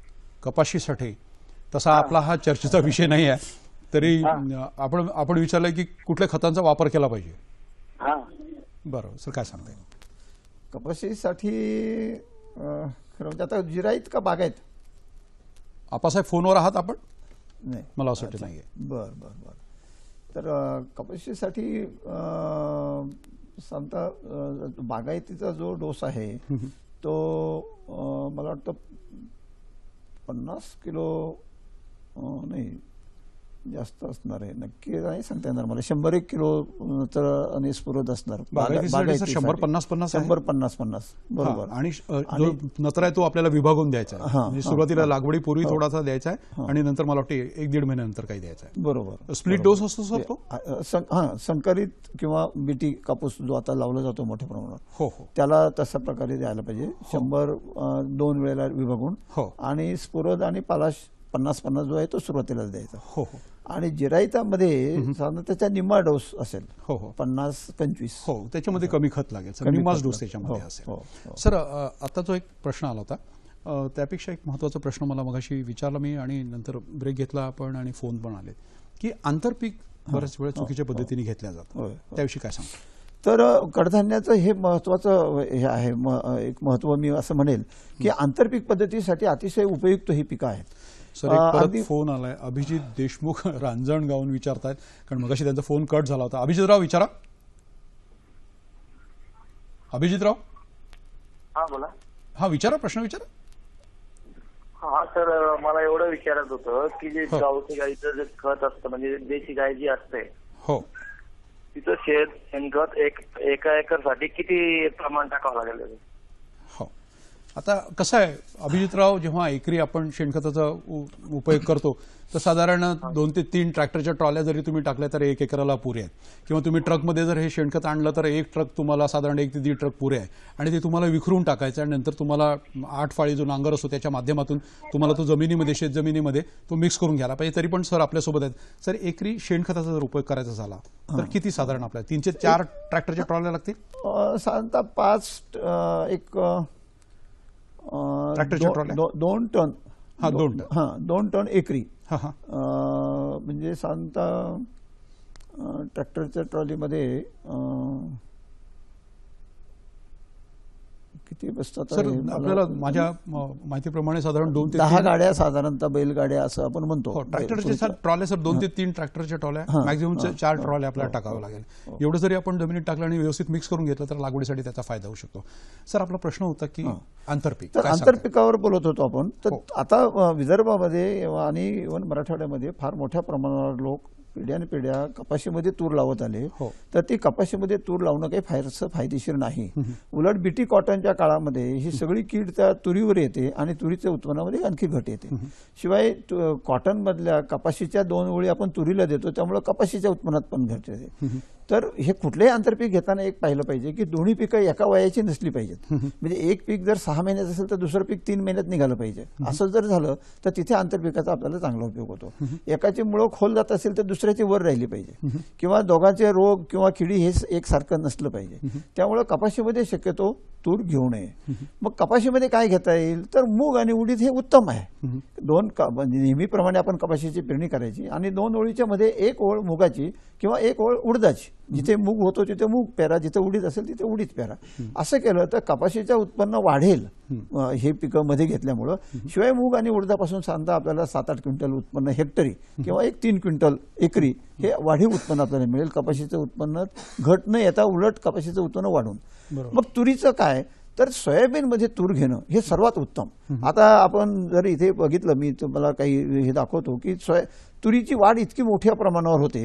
कपाशीसाठी तसा आपला हा चर्चेचा विषय नाही आहे, तरी आपण आपण विचारलंय की कुठल्या खतांचा वापर केला पाहिजे. हा बरं सर काय सांगताय? कपाशीसाठी अं, खरं म्हणजे आता जिराईत का बागायत? आप्पासाहेब फोनवर आहात आपण? नाही, मला असं वाटतं नाहीये. बर बर बर. तर अं, कपाशीसाठी अं, साधारणतः अं, बागायतीचा जो डोस आहे तो अं, मला वाटतं पन्नास किलो अं, नाही जास्त असणार आहे, नक्की नाही सांगता येणार मला. शंभर एक किलो अं, तर आणि स्फुरद असणार बागायतीसाठी सर शंभर पन्नास पन्नास आहे? शंभर पन्नास पन्नास बरोबर. हा, आणि अ, जो नत्र आहे तो आपल्याला विभागून द्यायचा आहे. हा, म्हणजे हा, सुरुवातीला हा. लागवडीपूर्वी हो. थोडासा द्यायचा आहे आणि नंतर मला वाटतं एक दीड महिन्यानंतर काही द्यायचा आहे. बरोबर. स्प्लिट बरोबर. डोस असतो सर तो? अ, सं- हा संकरित किंवा बीटी कापूस जो आता लावला जातो मोठ्या प्रमाणात हो हो त्याला तशा प्रकारे द्यायला पाहिजे. शंभर अ, दोन वेळेला विभागून हो आणि स्फुरद आणि पालाश पन्नास पन्नास जो आहे तो सुरुवातीलाच द्यायचा. हो हो आणि जिरायतामध्ये साधारण त्याचा निम्मा डोस असेल, हो हो पन्नास पंचवीस. हो त्याच्यामध्ये कमी खत लागेल सर, कमी निम्माच खत डोस लागेल. त्याच्यामध्ये हो, असेल. हो, हो. सर अ, आता जो एक प्रश्न आला होता अ, त्यापेक्षा एक महत्त्वाचा प्रश्न मला मगाशी विचारला मी आणि नंतर ब्रेक घेतला आपण आणि फोन पण आले की आंतरपीक बऱ्याच वेळा चुकीच्या पद्धतीने घेतल्या जातात, होय, होय. त्याविषयी काय सांगता? तर अ, कडधान्याचं हे महत्वाचं हे आहे, म- अ, एक महत्व मी असं म्हणेल की आंतरपीक पद्धतीसाठी अतिशय उपयुक्त ही पिकं आहेत. सर एक अ, परत अगदी- फोन आलाय. अभिजित देशमुख रांजणगावून विचारतायत, कारण मगाशी त्यांचा फोन कट झाला होता. अभिजितराव विचारा. अभिजितराव हा बोला. हा विचारा, प्रश्न विचारा. हा सर, मला एवढं विचारायचं होतं की जे हो. गावठी गाईचं जे खत असतं म्हणजे देशी गाय जी असते हो तिचं शेत शेणखत एक एका एकर साठी किती प्रमाण टाकावं लागेल? हो आता कसं आहे अभिजितराव, जेव्हा एकरी आपण शेणखताचा उ- उपयोग करतो तर साधारण दोन ते तीन ट्रॅक्टरच्या ट्रॉल्या जरी तुम्ही टाकल्या तर एक एकराला पुरे आहेत, किंवा तुम्ही ट्रकमध्ये जर हे शेणखत आणलं तर एक ट्रक तुम्हाला साधारण एक ते दीड ट्रक पुरे आहे, आणि ते तुम्हाला विखरून टाकायचं आणि नंतर तुम्हाला आठ फाळी जो नांगर असतो त्याच्या माध्यमातून तुम्हाला तो जमिनीमध्ये शेत जमिनीमध्ये तो मिक्स करून घ्यायला पाहिजे. तरी पण सर आपल्यासोबत आहेत सर, एकरी शेणखताचा जर उपयोग करायचा झाला तर किती साधारण आपल्याला तीनशे चार ट्रॅक्टरच्या ट्रॉल्या लागतील? अ, साधारणतः पाच अ, एक अ, ट्रॅक्टरच्या दो- ट्रॉल्या? दो- दोन टन हा, दोन टन. हा दोन टन एकरी. हा हा अ, म्हणजे साधारणतः अ, ट्रॅक्टरच्या ट्रॉलीमध्ये अ, किती बसतात सर हे मला- आपल्याला माझ्या म, माहितीप्रमाणे साधारण दोन ते दहा तीन गाड्या साधारणतः बैलगाड्या असं आपण म्हणतो. हो, ट्रॅक्टरचे सर ट्रॉल्या सर दोन ते तीन ट्रॅक्टरच्या ट्रॉल्या हा, मॅक्झिमम हा, चार हा, ट्रॉल्या आपल्याला हो, टाकावं हो, लागेल. हो. एवढं जरी आपण जमिनीत टाकलं आणि व्यवस्थित मिक्स करून घेतलं तर लागवडीसाठी त्याचा फायदा होऊ शकतो. सर आपला प्रश्न होता की हा. आंतरपीक तर काय सांगताय? आंतरपिकावर बोलत होतो आपण. तर हो. आता अ, विदर्भामध्ये आणि इव्हन मराठवाड्यामध्ये फार मोठ्या प्रमाणावर लोक पिढ्यान पिढ्या कपाशीमध्ये तूर लावत आले. हो. तर ती कपाशीमध्ये तूर लावणं काही फारसं फायदेशीर नाही. उलट बीटी कॉटनच्या काळामध्ये ही सगळी कीड त्या तुरीवर येते आणि तुरीच्या उत्पन्नामध्ये आणखी घट येते. शिवाय तु- कॉटनमधल्या कपाशीच्या दोन ओळी आपण तुरीला देतो, त्यामुळे कपाशीच्या उत्पन्नात पण घट येते. तर हे कुठलेही आंतरपीक घेताना एक पाहिलं पाहिजे की दोन्ही पिकं एका वयाची नसली पाहिजेत. म्हणजे एक पीक जर सहा महिन्यात असेल तर दुसरं पीक तीन महिन्यात निघालं पाहिजे. असं जर झालं तर तिथे आंतरपिकाचा आपल्याला चांगला उपयोग होतो. एकाची मुळं खोल जात असेल तर दुसऱ्याची वर राहिली पाहिजे, किंवा दोघांचे रोग किंवा किडी हे एकसारखं नसलं पाहिजे. त्यामुळे कपाशीमध्ये शक्यतो तूर घेऊ नये. मग कपाशीमध्ये काय घेता येईल तर मूग आणि उडीद हे उत्तम आहे. दोन क- म्हणजे नेहमीप्रमाणे आपण कपाशीची पेरणी करायची आणि दोन ओळीच्या मध्ये एक ओळ मुगाची किंवा एक ओळ उडदाची. जिथे मूग होतो तिथे मूग पेरा, जिथे उडीद असेल तिथे उडीद पेरा. असं केलं तर कपाशीचं उत्पन्न वाढेल अ, हे पिकं मध्ये घेतल्यामुळं. शिवाय मूग आणि उडदापासून साधारणतः आपल्याला सात आठ क्विंटल उत्पन्न हेक्टरी किंवा एक तीन क्विंटल एकरी हे वाढीव उत्पन्न आपल्याला मिळेल. कपाशीचं उत्पन्न घट न येता उलट कपाशीचं उत्पन्न वाढून. बरोबर. मग तुरीचं काय तर सोयाबीनमध्ये तूर घेणं हे सर्वात उत्तम. आता आपण जर इथे बघितलं, मी तुम्हाला काही हे दाखवतो की सोया तुरीची वाढ इतकी मोठ्या प्रमाणावर होते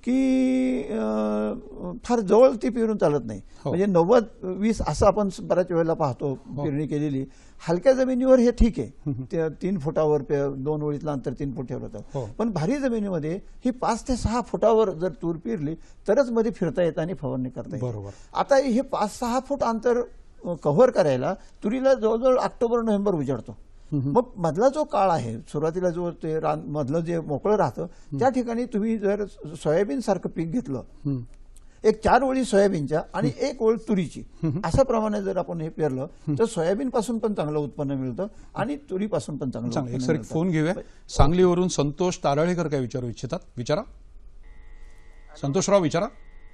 की अं, फार जवळ ती पेरून चालत नाही. हो. म्हणजे नव्वद वीस असं आपण बऱ्याच वेळेला पाहतो पेरणी केलेली. हलक्या जमिनीवर हे ठीक आहे, ते तीन फुटावर पे- दोन ओळीतलं अंतर तीन फूट ठेवलं हो. होतं. पण भारी जमिनीमध्ये ही पाच ते सहा फुटावर जर तूर पेरली तरच मध्ये फिरता येतं आणि फवारणी करता येते. बरोबर. आता हे पाच सहा फूट अंतर कव्हर करायला तुरीला जवळजवळ ऑक्टोबर नोव्हेंबर उजाडतो. मग मधला जो काळ आहे, सुरुवातीला जो ते रान मधलं जे मोकळं राहतं त्या ठिकाणी तुम्ही जर सोयाबीन सारखं पीक घेतलं, एक चार ओळी सोयाबीनच्या आणि एक ओळ तुरीची, अशा प्रमाणे जर आपण हे पेरलं तर सोयाबीन पासून पण चांगलं उत्पन्न मिळतं आणि तुरीपासून पण चांगलं चांगलं. एक उत्पन्न सर एक मिळतं. फोन घेऊया. सांगलीवरून संतोष तारळेकर काय विचारू इच्छितात? विचारा. संतोषराव विचारा.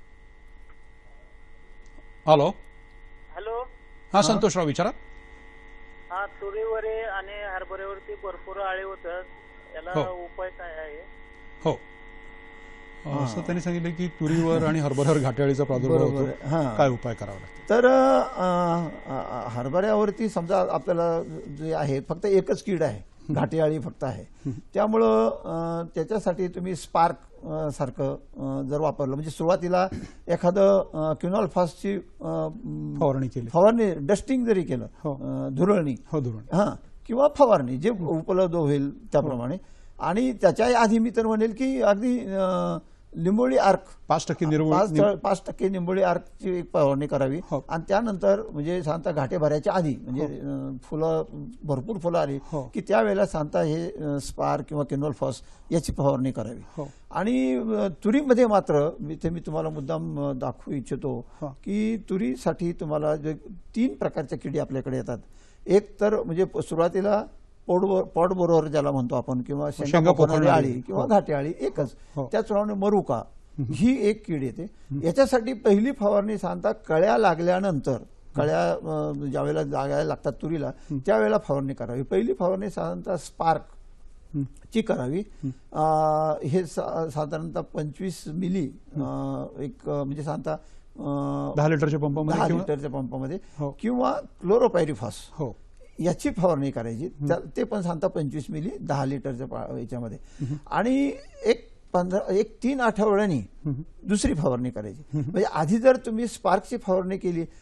हॅलो. हॅलो. हा संतोषराव विचारा. हा, तुरीवर आणि हरभऱ्यावरती भरपूर आळे होतात, त्याला हो. उपाय काय आहे? हो. असं त्यांनी सांगितलं की तुरीवर आणि हरभऱ्यावर घाटेअळीचा प्रादुर्भाव बरोबर आहे. होतो, हां. काय उपाय करावा लागतो? तर अं, अं, हरभऱ्यावरती समजा आपल्याला जे आहे फक्त एकच कीड आहे, घाटेअळी फक्त आहे. त्यामुळं अं, त्याच्यासाठी तुम्ही स्पार्क अं, सारखं अं, जर वापरलं, म्हणजे सुरुवातीला एखादं क्युनॉल फास्टची फवारणी केली. फवारणी डस्टिंग जरी केलं, हो. अं, धुरळणी, हो धुरण. हां, किंवा फवारणी जे उपलब्ध होईल त्याप्रमाणे. आणि त्याच्याही आधी मी तर म्हणेल की अगदी अं, लिंबोळी आर्क पाच टक्के निर्मूळ पाच पाच टक्के निंबोळी आर्कची एक फवारणी करावी. हो. आणि त्यानंतर म्हणजे साधारणतः घाटे भरायच्या आधी, म्हणजे अं, फुलं भरपूर फुलं आली हो. की त्यावेळेला साधारणतः हे अं, स्पार किंवा किनोल फॉस याची फवारणी करावी. हो. आणि अं, तुरीमध्ये मात्र इथे मी तुम्हाला मुद्दाम अं, दाखवू इच्छितो हो. की तुरीसाठी तुम्हाला जे तीन प्रकारच्या किडी आपल्याकडे येतात. एक तर म्हणजे सुरुवातीला पोटबोर पोटबोरवर ज्याला म्हणतो आपण, किंवा शेंगा शेंगा पोखरणारी पोखरणारी. आळी किंवा हो. घाटे आळी एकच. हो. त्याचप्रमाणे मरुका ही एक कीड येते. याच्यासाठी पहिली फवारणी साधारणतः कळ्या लागल्यानंतर, कळ्या अं, ज्यावेळेला लागायला लागतात तुरीला त्यावेळेला फवारणी करावी. पहिली फवारणी साधारणतः स्पार्क ची करावी. अं, हे सा- साधारणतः पंचवीस मिली अं, एक अं, म्हणजे साधारणतः अं, दहा लिटरच्या पंपामध्ये दहा किंवा- लिटरच्या पंपामध्ये हो. किंवा क्लोरोपायरिफॉस हो. याची फवारणी करायची. त्या- ते पण सांगता पंचवीस मिली दहा लिटरच्या पा- याच्यामध्ये. आणि एक पंधरा एक तीन आठवड्यांनी दुसरी फवारणी करायची. म्हणजे आधी जर तुम्ही स्पार्कची फवारणी केली तर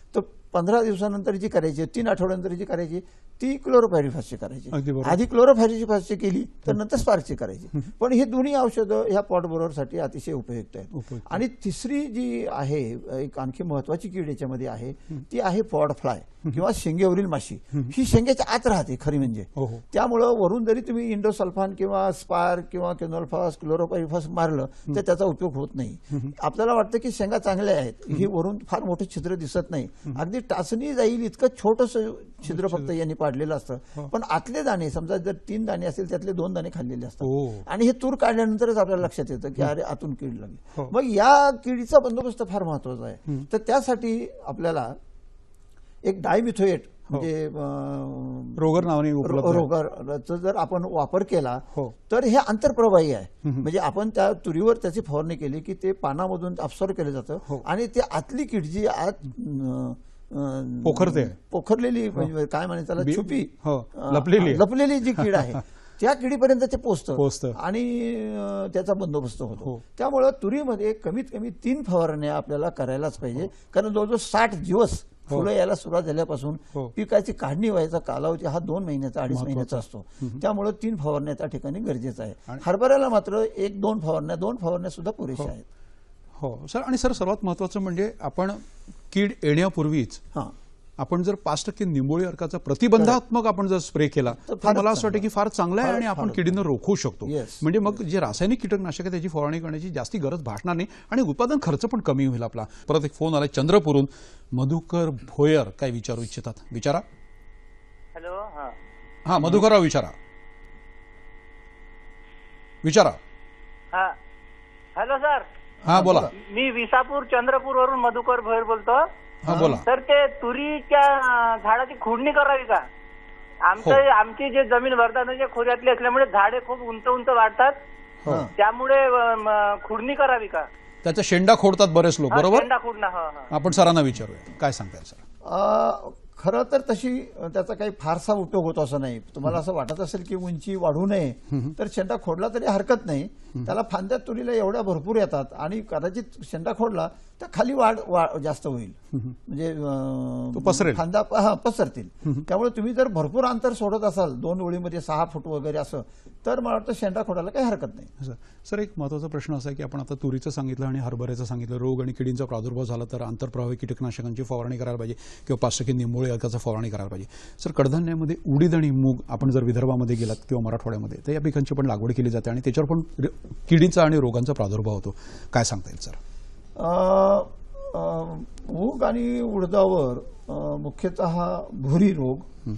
पंधरा दिवसानंतर जी करायची तीन आठवड्यानंतर जी करायची ती क्लोरोपायरिफॉसची करायची. अगदी बरोबर. आधी क्लोरोपायरिफॉसची केली तर नंतर स्पार्कची करायची. पण ही दोन्ही औषधं ह्या पॉटबरोबरसाठी अतिशय उपयुक्त आहेत. उपयुक्त. आणि तिसरी जी आहे एक आणखी महत्वाची कीड याच्यामध्ये आहे ती आहे पॉड फ्लाय किंवा शेंगेवरील माशी. ही शेंग्याच्या आत राहते खरी म्हणजे. हो, हो. त्यामुळं वरून जरी तुम्ही इंडोसल्फान किंवा स्पार्क किंवा क्विनोल्फास क्लोरोपायरिफॉस मारलं तर त्याचा उपयोग होत नाही. आपल्याला वाटतं की शेंगा चांगल्या आहेत, ही वरून फार मोठं छिद्र दिसत नाही, अगदी टाचणी जाईल इतकं छोटंसं छिद्र फक्त यांनी पाडलेलं असतं. पण आतले दाणे समजा जर तीन दाणे असतील त्यातले दोन दाणे खाल्लेले ओ. असतात आणि हे तूर काढल्यानंतरच आपल्याला लक्षात येतं की अरे आतून कीड लागली. हो. मग या किडीचा बंदोबस्त फार महत्वाचा आहे. तर त्यासाठी आपल्याला एक डायमिथोएट म्हणजे अं, रोगर नावाने उपलब्ध आहे. रोगरचा जर आपण वापर केला हो. तर हे आंतरप्रवाही आहे. म्हणजे आपण त्या तुरीवर त्याची फवारणी केली की ते पानामधून अब्सॉर्ब केलं हो. जातं आणि ते आतली कीड जी आत अं, अं, पोखरते. पोखरलेली म्हणजे काय म्हणायचं त्याला बी- छुपी हो, अं, लपलेली. लपलेली जी कीड आहे त्या किडीपर्यंत ते पोहोचतं. पोचतं आणि अं, त्याचा बंदोबस्त हो. होतो. त्यामुळं तुरीमध्ये कमीत कमी तीन फवारण्या आपल्याला करायलाच पाहिजे. कारण जवळजवळ साठ दिवस फुलं यायला सुरुवात झाल्यापासून हो. पिकाची काढणी व्हायचा कालावधी हा दोन महिन्याचा अडीच महिन्याचा असतो. त्यामुळे तीन फवारण्या त्या ठिकाणी गरजेचं आहे. हरभऱ्याला मात्र एक दोन फवारण्या दोन फवारण्या सुद्धा पुरेशा आहेत. हो सर. आणि सर सर्वात महत्वाचं म्हणजे आपण कीड येण्यापूर्वीच हा आपण जर पाच टक्के निंबोळी अर्काचा प्रतिबंधात्मक आपण जर स्प्रे केला तर फारच मला असं वाटतं चांगलं. की फार चांगलं आहे फारच- आणि आपण फारच किडीनं रोखू शकतो. Yes. म्हणजे मग जे रासायनिक कीटकनाशक आहे त्याची फवारणी करण्याची जास्ती गरज भासणार नाही आणि उत्पादन खर्च पण कमी होईल आपला. परत एक फोन आला चंद्रपूरहून. मधुकर भोयर काय विचारू इच्छितात? विचारा. हॅलो. हा हा मधुकरराव विचारा विचारा हा हॅलो सर, हा बोला. मी विसापूर चंद्रपूर वरून मधुकर भोयर बोलतो. हा बोला. तर ते तुरीच्या झाडाची खुडणी करावी का? आमचं आमची जे जमीन वर्धा नदीच्या खोऱ्यातली असल्यामुळे झाडे खूप उंच उंच वाढतात. हो. त्यामुळे अ, म, खुडणी करावी का? त्याचा शेंडा खोडतात बरेच लोक, हा, बरोबर? शेंडा खुडणं. हा हा आपण सरांना विचारूया काय सांगताय सर. अं, खरं तर तशी त्याचा काही फारसा उपयोग होतो असं नाही. तुम्हाला असं वाटत असेल की उंची वाढू नये तर शेंडा खोडला तरी हरकत नाही. त्याला फांद्या तुरीला एवढ्या भरपूर येतात आणि कदाचित शेंडा खोडला तर खाली वाढ वा- जास्त होईल. म्हणजे अं, तो पसरेल. फांदा हा, पसरतील. त्यामुळे तुम्ही जर भरपूर अंतर सोडत असाल दोन ओळीमध्ये सहा फूट वगैरे असं तर मला वाटतं शेंडा खोडायला काही हरकत नाही. सर सर एक महत्त्वाचा प्रश्न असा आहे की आपण आता तुरीचं सांगितलं आणि हरभऱ्याचं सांगितलं. रोग आणि किडींचा प्रादुर्भाव झाला तर आंतरप्रवाही कीटकनाशकांची फवारणी करायला पाहिजे किंवा पाच टक्के निंबोळी अर्काचा फवारणी करायला पाहिजे. सर कडधान्यामध्ये उडीद आणि मूग आपण जर विदर्भामध्ये गेलात किंवा मराठवाड्यामध्ये तर या पिकांची पण लागवड केली जाते आणि त्याच्यावर पण रि- किडींचा आणि रोगांचा प्रादुर्भाव होतो. काय सांगता येईल सर? अं, अं, मूग आणि उडदावर अं, मुख्यतः भुरी रोग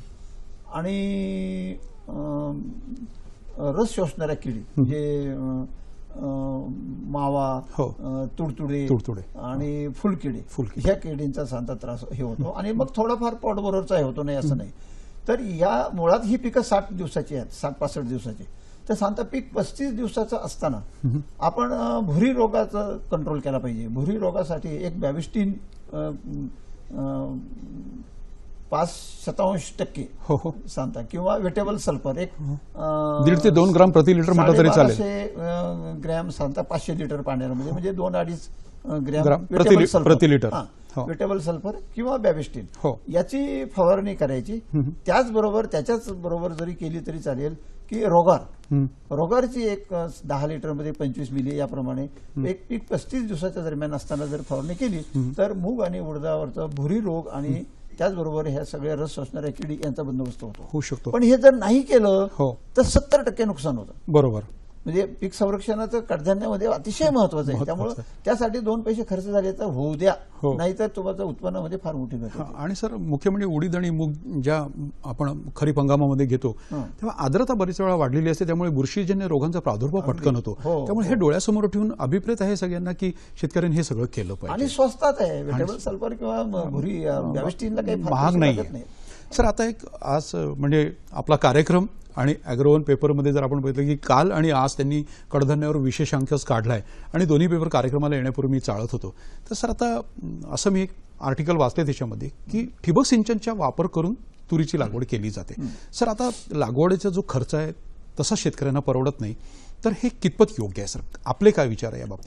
आणि अं, रस शोषणाऱ्या किडी म्हणजे अं, अं, मावा, हो. अं, तुडतुडे तुडतुडे. आणि फुलकिडे फुलकिडे. ह्या किडींचा सांता त्रास हे होतो आणि मग थोडाफार पोटबरोबरचा हे होतो नाही असं नाही. तर या मुळात ही पिकं साठ दिवसाची आहेत, साठ पासष्ट दिवसाची. तर सांता पीक पस्तीस दिवसाचं असताना आपण अं, भुरी रोगाचं कंट्रोल केला पाहिजे. भुरी रोगासाठी एक बॅविस्टीन अं, अं, पाच शतांश टक्के हो हो. सांगता किंवा वेटेबल सल्फर एक अं, दीड ते दोन ग्राम प्रति लिटर म्हटलं तरी चालेल. साडेबाराशे, अं, ग्रॅम सांगता पाचशे लिटर पाण्यामध्ये म्हणजे दोन अडीच अं, ग्रॅम ग्राम प्रति वेटेबल लि- सल्फर. प्रति लिटर. हां, हो. वेटेबल सल्फर किंवा बॅबिस्टीन हो. याची फवारणी करायची. त्याचबरोबर त्याच्याच बरोबर जरी केली तरी चालेल की रोगार हं. रोगारची एक अं, दहा लिटरमध्ये पंचवीस मिली याप्रमाणे एक पीक पस्तीस दिवसाच्या दरम्यान असताना जर फवारणी केली तर मूग आणि उडदावरचा भुरी रोग आणि त्याचबरोबर ह्या सगळ्या रस शोषणाऱ्या किडी यांचा बंदोबस्त होतो. होऊ शकतो. पण हे जर नाही केलं हो. तर सत्तर टक्के नुकसान होतं. बरोबर. म्हणजे पीक संरक्षणाचं कडधान्यामध्ये अतिशय महत्वाचं आहे. महत्त्वाचं त्यामुळे आहे. त्यासाठी दोन पैसे खर्च झाले तर होऊ द्या, हो. नाहीतर तुमच्या उत्पन्नामध्ये फार मोठी घट हा, होते. आणि सर मुख्य म्हणजे उडीद आणि मूग ज्या आपण खरीप हंगामामध्ये घेतो हं. तेव्हा आर्द्रता बरीच वेळा वाढलेली असते त्यामुळे बुरशीजन्य रोगांचा प्रादुर्भाव पटकन होतो. हो, त्यामुळे हे डोळ्यासमोर ठेवून अभिप्रेत आहे सगळ्यांना की शेतकऱ्यांनी हे सगळं केलं आणि पाहिजे. स्वस्तात आहे. वेटेबल सल्फर किंवा म- भुरी बॅविस्टीनला काही फार महाग पैसे नाही लागत नाही. सर आता एक आज म्हणजे आपला कार्यक्रम आणि अॅग्रोवन पेपरमध्ये जर आपण बघितलं की काल आणि आज त्यांनी कडधान्यावर विशेष अंकच काढलाय आणि दोन्ही पेपर कार्यक्रमाला येण्यापूर्वी मी चाळत होतो. तर सर आता अं, असं मी एक आर्टिकल वाचले त्याच्यामध्ये की ठिबक सिंचनचा वापर करून तुरीची लागवड केली जाते. सर आता लागवडीचा जो खर्च आहे तसा शेतकऱ्यांना परवडत नाही तर हे कितपत योग्य आहे सर? आपले काय विचार आहे या बाबतीत?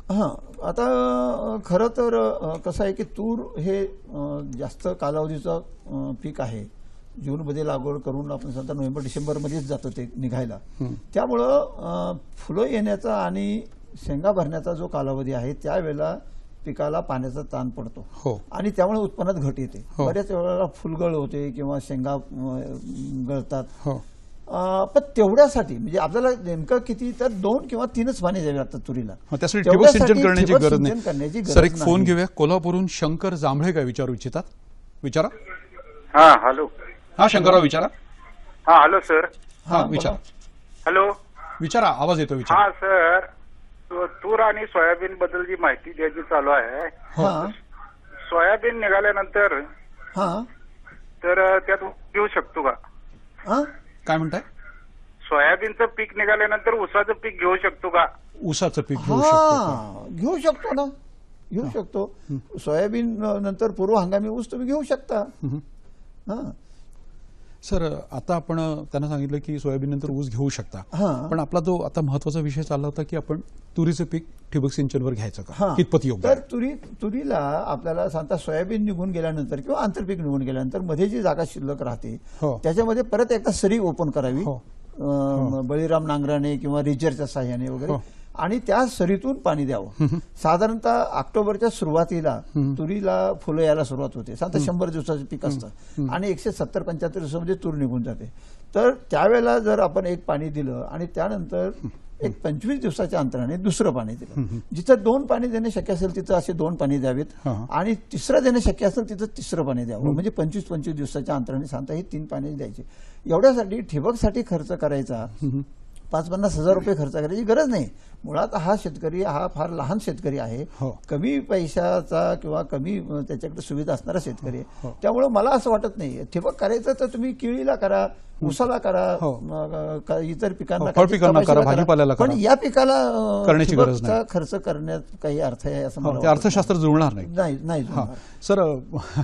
हां आता अ, खरं तर अ, कसं आहे की तूर हे अ, जास्त कालावधीचं अ, पीक आहे. जूनमध्ये लागवड करून आपण साधारण नोव्हेंबर डिसेंबरमध्येच जातं ते निघायला. त्यामुळं अ, फुलं येण्याचा आणि शेंगा भरण्याचा जो कालावधी आहे त्यावेळेला पिकाला पाण्याचा ताण पडतो हो आणि त्यामुळे उत्पन्नात घट येते. हो. बऱ्याच वेळेला फुलगळ होते किंवा शेंगा अ, गळतात. हो अ, पण तेवढ्यासाठी म्हणजे आपल्याला नेमकं किती तर दोन किंवा तीनच पाणी द्यावी लागतात तुरीला. मग त्यासाठी ठिबक तेवढ्यासाठी सिंचन करण्याची ठिबक गरज सिंचन करण्याची नाही. गरज सर एक फोन नाही. घेऊया. कोल्हापूरहून शंकर जांभळे काय विचारू इच्छितात? विचारा. हा हॅलो. हा शंकरराव विचारा. हा हॅलो सर. हा हा, विचारा हॅलो. विचारा आवाज येतो विचारा. हा सर, तू- तूर आणि सोयाबीन बद्दल जी माहिती द्यायची चालू आहे. हा सोयाबीन निघाल्यानंतर हा तर त्यात ऊस घेऊ शकतो का? हा काय म्हणताय? सोयाबीनचं पीक निघाल्यानंतर ऊसाचं पीक घेऊ शकतो का? ऊसाचं पीक घेऊ शकतो का? हा घेऊ शकतो ना घेऊ शकतो. सोयाबीन अ, नंतर पूर्व हंगामी ऊस तुम्ही घेऊ शकता. हा सर आता आपण त्यांना सांगितलं की सोयाबीन नंतर ऊस घेऊ शकता. हा. पण आपला जो आता महत्वाचा विषय चालला होता की आपण तुरीचं पीक ठिबक सिंचनवर घ्यायचं का? हा. कितपत योग्य तर आहे? तुरी तुरीला आपल्याला सांगता सोयाबीन निघून गेल्यानंतर किंवा आंतरपीक निघून गेल्यानंतर मध्ये जी जागा शिल्लक राहते हो. त्याच्यामध्ये परत एकदा सरी ओपन करावी. हो. अ, बळीराम नांगराने किंवा रिजरच्या साह्याने वगैरे हो. आणि त्या सरीतून पाणी द्यावं. साधारणतः ऑक्टोबरच्या सुरुवातीला तुरीला फुलं यायला सुरुवात होते. साधारण शंभर दिवसाचं पीक असतं आणि एकशे सत्तर पंच्याहत्तर दिवसामध्ये तूर निघून जाते. तर त्यावेळेला जर आपण एक पाणी दिलं आणि त्यानंतर एक पंचवीस दिवसाच्या अंतराने दुसरं पाणी दिलं, जिथं दोन पाणी देणे शक्य असेल तिथं असे दोन पाणी द्यावेत हा. आणि तिसरं देणं शक्य असेल तिथं तिसरं पाणी द्यावं. म्हणजे पंचवीस पंचवीस दिवसाच्या अंतराने सांगता ही तीन पाणी द्यायची. एवढ्यासाठी ठिबकसाठी खर्च करायचा पाच पन्नास हजार रुपये खर्च करायची गरज नाही. मुळात हा शेतकरी हा फार लहान शेतकरी आहे. हो. कमी पैशाचा किंवा कमी अ, त्याच्याकडे सुविधा असणारा शेतकरी आहे. हो. त्यामुळे मला असं वाटत नाही ठिबक करायचं तर तुम्ही केळीला करा, ऊसाला करा, हो. मग, अ, इतर पिकांना हो, करा, फळपिकांना करा, कपाशीला भाजीपाल्याला पण करा. या पिकाला अ, करण्याची गरज ठिबकचा नाही. खर्च करण्यात काही अर्थ आहे असं हो, मला ते वाटत अर्थशास्त्र जुळणार नाही. नाही नाही हा जुळणार. सर अ,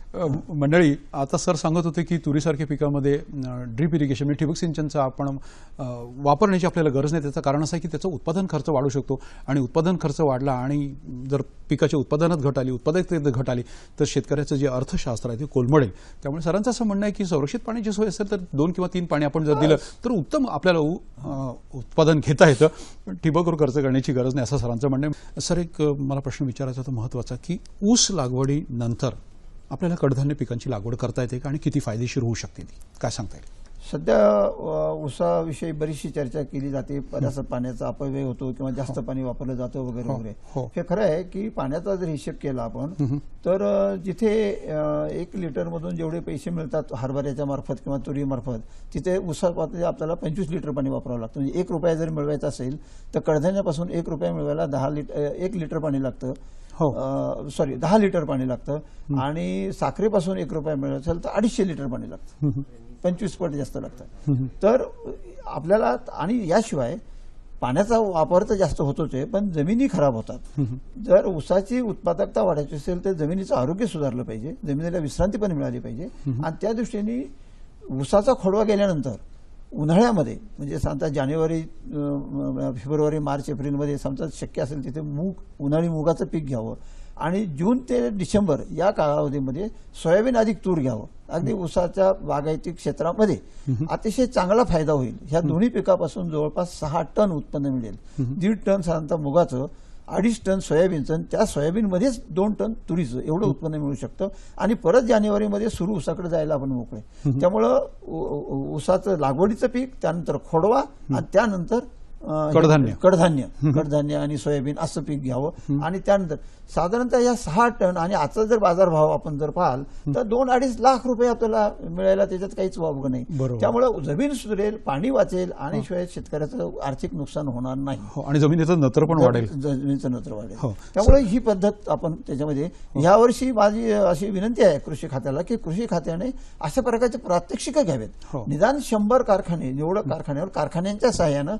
मंडळी आता सर सांगत होते की तुरीसारख्या पिकामध्ये ड्रीप इरिगेशन म्हणजे ठिबक सिंचनचा आपण अ, वापरण्याची आपल्याला गरज नाही. त्याचं कारण असं आहे की त्याचा उत्पादन खर्च वाढू शकतो आणि उत्पादन खर्च वाढला आणि जर पिकाच्या उत्पादनात घट आली, उत्पादकतेत घट आली तर शेतकऱ्याचं जे अर्थशास्त्र आहे ते कोलमडेल. त्यामुळे सरांचं असं म्हणणं आहे की संरक्षित पाण्याची सोय असेल तर दोन किंवा तीन पाणी आपण जर दिलं तर उत्तम आपल्याला उ- अ, उत्पादन घेता येतं. ठिबकवर खर्च करण्याची गरज नाही असं सरांचं म्हणणं आहे. सर एक अ, मला प्रश्न विचारायचा होता महत्त्वाचा की ऊस लागवडीनंतर आपल्याला कडधान्य पिकांची लागवड करता येते का आणि किती फायदेशीर होऊ शकते ती काय सांगता येईल? सध्या अ, ऊसाविषयी बरीचशी चर्चा केली जाते. बऱ्याच पाण्याचा अपव्यय होतो किंवा जास्त पाणी वापरलं जातं वगैरे हो, वगैरे. हो. हे खरं आहे की पाण्याचा जर हिशेब केला आपण तर अ, जिथे अ, एक लिटरमधून जेवढे पैसे मिळतात हरभऱ्याच्या मार्फत किंवा तुरी मार्फत तिथे ऊसापासून आपल्याला पंचवीस लिटर पाणी वापरावं लागतं. म्हणजे एक रुपया जर मिळवायचा असेल तर कडधान्यापासून एक रुपया मिळवायला दहा लिटर एक लिटर पाणी लागतं. हो. सॉरी दहा लिटर पाणी लागतं आणि साखरेपासून एक रुपया मिळवायचं असेल तर अडीचशे लिटर पाणी लागतं. पंचवीस पट जास्त लागतं. तर आपल्याला आणि याशिवाय पाण्याचा वापर तर जास्त होतोच आहे पण जमिनी खराब होतात. जर ऊसाची उत्पादकता वाढायची असेल तर जमिनीचं आरोग्य सुधारलं पाहिजे, जमिनीला विश्रांती पण मिळाली पाहिजे आणि त्या दृष्टीने ऊसाचा खोडवा गेल्यानंतर उन्हाळ्यामध्ये म्हणजे समजा जानेवारी अ, फेब्रुवारी मार्च एप्रिलमध्ये समजा शक्य असेल तिथे मूग उन्हाळी मुगाचं पीक घ्यावं आणि जून ते डिसेंबर या कालावधीमध्ये सोयाबीन अधिक तूर घ्यावं. अगदी ऊसाच्या बागायती क्षेत्रामध्ये अतिशय चांगला फायदा होईल. ह्या दोन्ही पिकापासून जवळपास सहा टन उत्पन्न मिळेल. दीड टन साधारणतः मुगाचं, अडीच टन सोयाबीनचं आणि त्या सोयाबीनमध्येच दोन टन तुरीचं एवढं उत्पन्न मिळू शकतं आणि परत जानेवारीमध्ये सुरू ऊसाकडे जायला आपण मोकळे. त्यामुळं ऊ- ऊ- ऊसाचं लागवडीचं पीक, त्यानंतर खोडवा आणि त्यानंतर अं, कडधान्य. कडधान्य कडधान्य आणि सोयाबीन असं पीक घ्यावं आणि त्यानंतर साधारणतः या सहा टन आणि आजचा जर बाजारभाव आपण जर पाहाल तर दोन अडीच लाख रुपये आपल्याला मिळायला त्याच्यात काहीच वावगं नाही. बरोबर. त्यामुळं जमीन सुधारेल, पाणी वाचेल आणि शिवाय शेतकऱ्याचं आर्थिक नुकसान होणार नाही. हो, आणि जमिनीचं नत्र पण वाढेल. जमिनीचं नत्र वाढेल. हो. त्यामुळे ही पद्धत आपण त्याच्यामध्ये यावर्षी माझी अशी विनंती आहे कृषी खात्याला की कृषी खात्याने अशा प्रकारचे प्रात्यक्षिकं घ्यावेत. हो. निदान शंभर कारखाने निवडक कारखान्यावर कारखान्यांच्या सहाय्यानं हो. आणि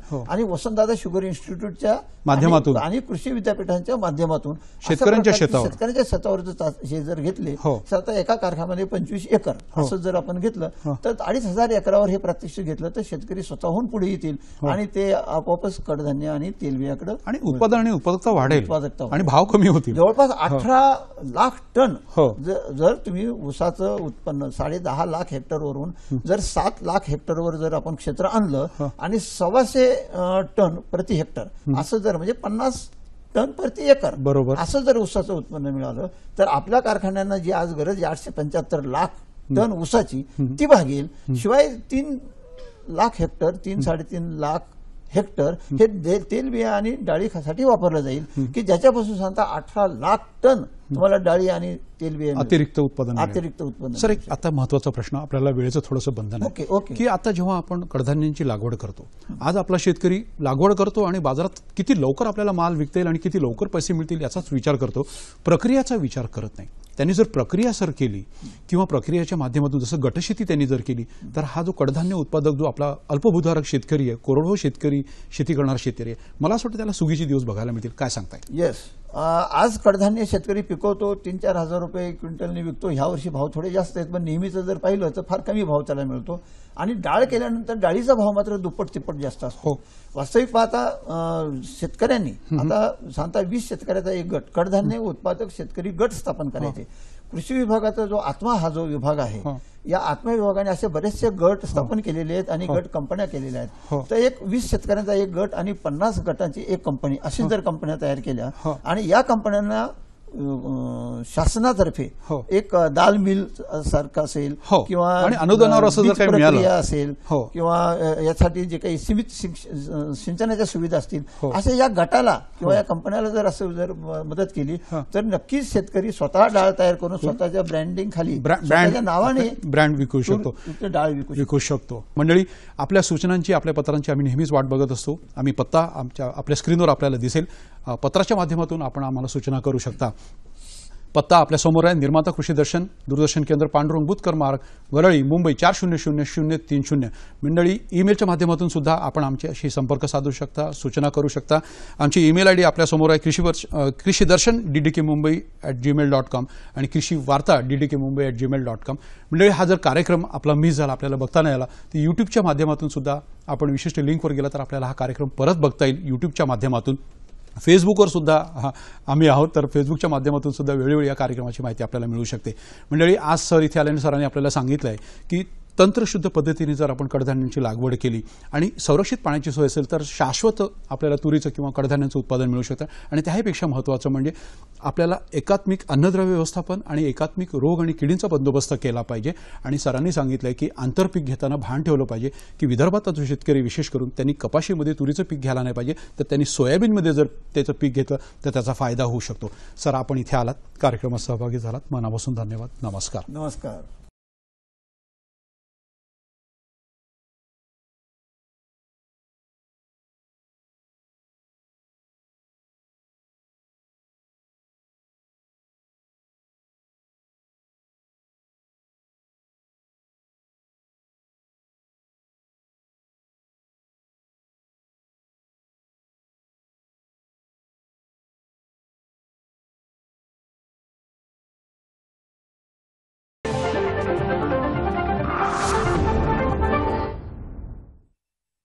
वसंतदादा शुगर इन्स्टिट्यूटच्या माध्यमातून. आणि कृषी विद्यापीठांच्या माध्यमातून अशा शेतकऱ्यांच्या प्रकारचे शेतावर. शेतकऱ्यांच्या शेतावर जर चा- हे जर घेतले हो. तर आता एका कारखान्यामध्ये पंचवीस एकर असं जर आपण घेतलं तर अडीच हजार एकरावर हे प्रात्यक्षिक घेतलं तर शेतकरी स्वतःहून पुढे येतील आणि ते आपोआपच कडधान्य आणि तेलबियाकडे आणि उत्पादन आणि उत्पादकता वाढेल उत्पादकता वाढेल. आणि भाव कमी होतील. जवळपास अठरा लाख टन हो. ज- जर तुम्ही ऊसाचं उत्पन्न साडे दहा लाख हेक्टरवरून जर सात लाख हेक्टरवर जर आपण क्षेत्र आणलं आणि सव्वाशे अं, टन प्रति हेक्टर असं जर म्हणजे पन्नास टन प्रति एकर बरोबर. असं जर ऊसाचं उत्पन्न मिळालं तर आपल्या कारखान्यांना जी आज गरज आहे आठशे पंच्याहत्तर लाख टन ऊसाची ती भागेल. शिवाय तीन लाख हेक्टर तीन साडेतीन लाख हेक्टर हे दे- तेलबिया आणि डाळी खासाठी वापरलं जाईल की ज्याच्यापासून सांगता अठरा लाख टन तुम्हाला डाळी आणि तेलबिया मिळेल. अतिरिक्त उत्पादन मिळेल. अतिरिक्त उत्पन्न सर एक आता महत्वाचा प्रश्न, आपल्याला वेळेचं थोडंसं बंधन ओके, आहे ओके. की आता जेव्हा आपण कडधान्यांची लागवड करतो, आज आपला शेतकरी लागवड करतो आणि बाजारात किती लवकर आपल्याला माल विकता येईल आणि किती लवकर पैसे मिळतील याचाच विचार करतो, प्रक्रियाचा विचार करत नाही. त्यांनी जर प्रक्रिया सर केली किंवा प्रक्रियेच्या माध्यमातून जसं गटशेती त्यांनी जर केली तर हा जो कडधान्य उत्पादक जो आपला अल्पभूधारक शेतकरी आहे, कोरडवाहू शेतकरी, शेती करणारा शेतकरी आहे, मला असं वाटतं त्याला सुगीचे दिवस बघायला मिळतील. काय सांगताय? येस, आज कडधान्य शेतकरी पिकवतो, तीन चार हजार रुपये क्विंटलने विकतो. ह्या वर्षी भाव थोडे जास्त आहेत पण नेहमीचं जर पाहिलं तर फार कमी भाव त्याला मिळतो आणि डाळ केल्यानंतर डाळीचा भाव मात्र दुप्पट तिप्पट जास्त असतो. वास्तविक पाहता अं, शेतकऱ्यांनी आता सांगता वीस शेतकऱ्याचा एक गट कडधान्य उत्पादक शेतकरी गट स्थापन करायचे. कृषी विभागाचा जो आत्मा हा जो विभाग आहे या आत्मा विभागाने असे बरेचसे गट स्थापन केलेले आहेत आणि गट कंपन्या केलेल्या आहेत. तर एक वीस शेतकऱ्यांचा एक गट आणि पन्नास गटांची एक कंपनी अशी जर कंपन्या तयार केल्या आणि या कंपन्यांना अं, शासनातर्फे एक दाल मिल सारखं असेल हो. किंवा आणि अनुदानावर असं जर बीज काही मिळालं प्रक्रिया असेल हो. किंवा अं, यासाठी जे काही सीमित शिक्ष- अं, सिंचनाच्या सुविधा असतील असे या गटाला किंवा या कंपन्याला जर असं जर म- मदत केली तर नक्कीच शेतकरी स्वतः डाळ तयार करून स्वतःच्या ब्रँडिंग खाली स्वतःच्या नावाने ब्रँड विकू शकतो, तूर- डाळ विकू शकतो. विकू शकतो. मंडळी, आपल्या सूचनांची, आपल्या पत्रांची आम्ही नेहमीच वाट बघत असतो. आम्ही पत्ता आमच्या आपल्या स्क्रीनवर आपल्याला दिसेल. अ, पत्राच्या माध्यमातून आपण आम्हाला सूचना करू शकता. पत्ता आपल्या समोर आहे. निर्माता कृषी दर्शन, दूरदर्शन केंद्र, पांडुरंग बुतकर मार्ग, वरळी, मुंबई चार शून्य शून्य शून्य तीन शून्य. मंडळी, ईमेलच्या माध्यमातून सुद्धा आपण आमच्याशी संपर्क साधू शकता, सूचना करू शकता. आमची ईमेल आय डी आपल्या समोर आहे. कृषी वर्ष Krishi Darshan D D K Mumbai at Gmail dot com आणि Krishi Varta D D K Mumbai at Gmail dot com. मंडळी, हा जर कार्यक्रम आपला मिस झाला, आपल्याला बघता नाही आला, तर यूट्यूबच्या माध्यमातून सुद्धा आपण विशिष्ट लिंकवर गेला तर आपल्याला हा कार्यक्रम परत बघता येईल यूट्यूबच्या माध्यमातून. फेसबुकवर सुद्धा हा आम्ही आहोत, तर फेसबुकच्या माध्यमातून सुद्धा वेळोवेळी या कार्यक्रमाची माहिती आपल्याला मिळू शकते. मंडळी, आज सर इथे आल्याने सरांनी आपल्याला सांगितलं आहे की तंत्रशुद्ध पद्धतीने जर आपण कडधान्यांची लागवड केली आणि संरक्षित पाण्याची सोय असेल तर शाश्वत आपल्याला तुरीचं किंवा कडधान्यांचं उत्पादन मिळू शकतं. आणि त्याहीपेक्षा महत्त्वाचं म्हणजे आपल्याला एकात्मिक अन्नद्रव्य व्यवस्थापन आणि एकात्मिक रोग आणि किडींचा बंदोबस्त केला पाहिजे. आणि सरांनी सांगितलं आहे की आंतरपीक घेताना भान ठेवलं पाहिजे की विदर्भातला जो शेतकरी विशेष करून त्यांनी कपाशीमध्ये तुरीचं पीक घ्यायला नाही पाहिजे, तर त्यांनी सोयाबीनमध्ये जर त्याचं पीक घेतलं तर त्याचा फायदा होऊ शकतो. सर, आपण इथे आलात, कार्यक्रमात सहभागी झालात, मनापासून धन्यवाद. नमस्कार. नमस्कार.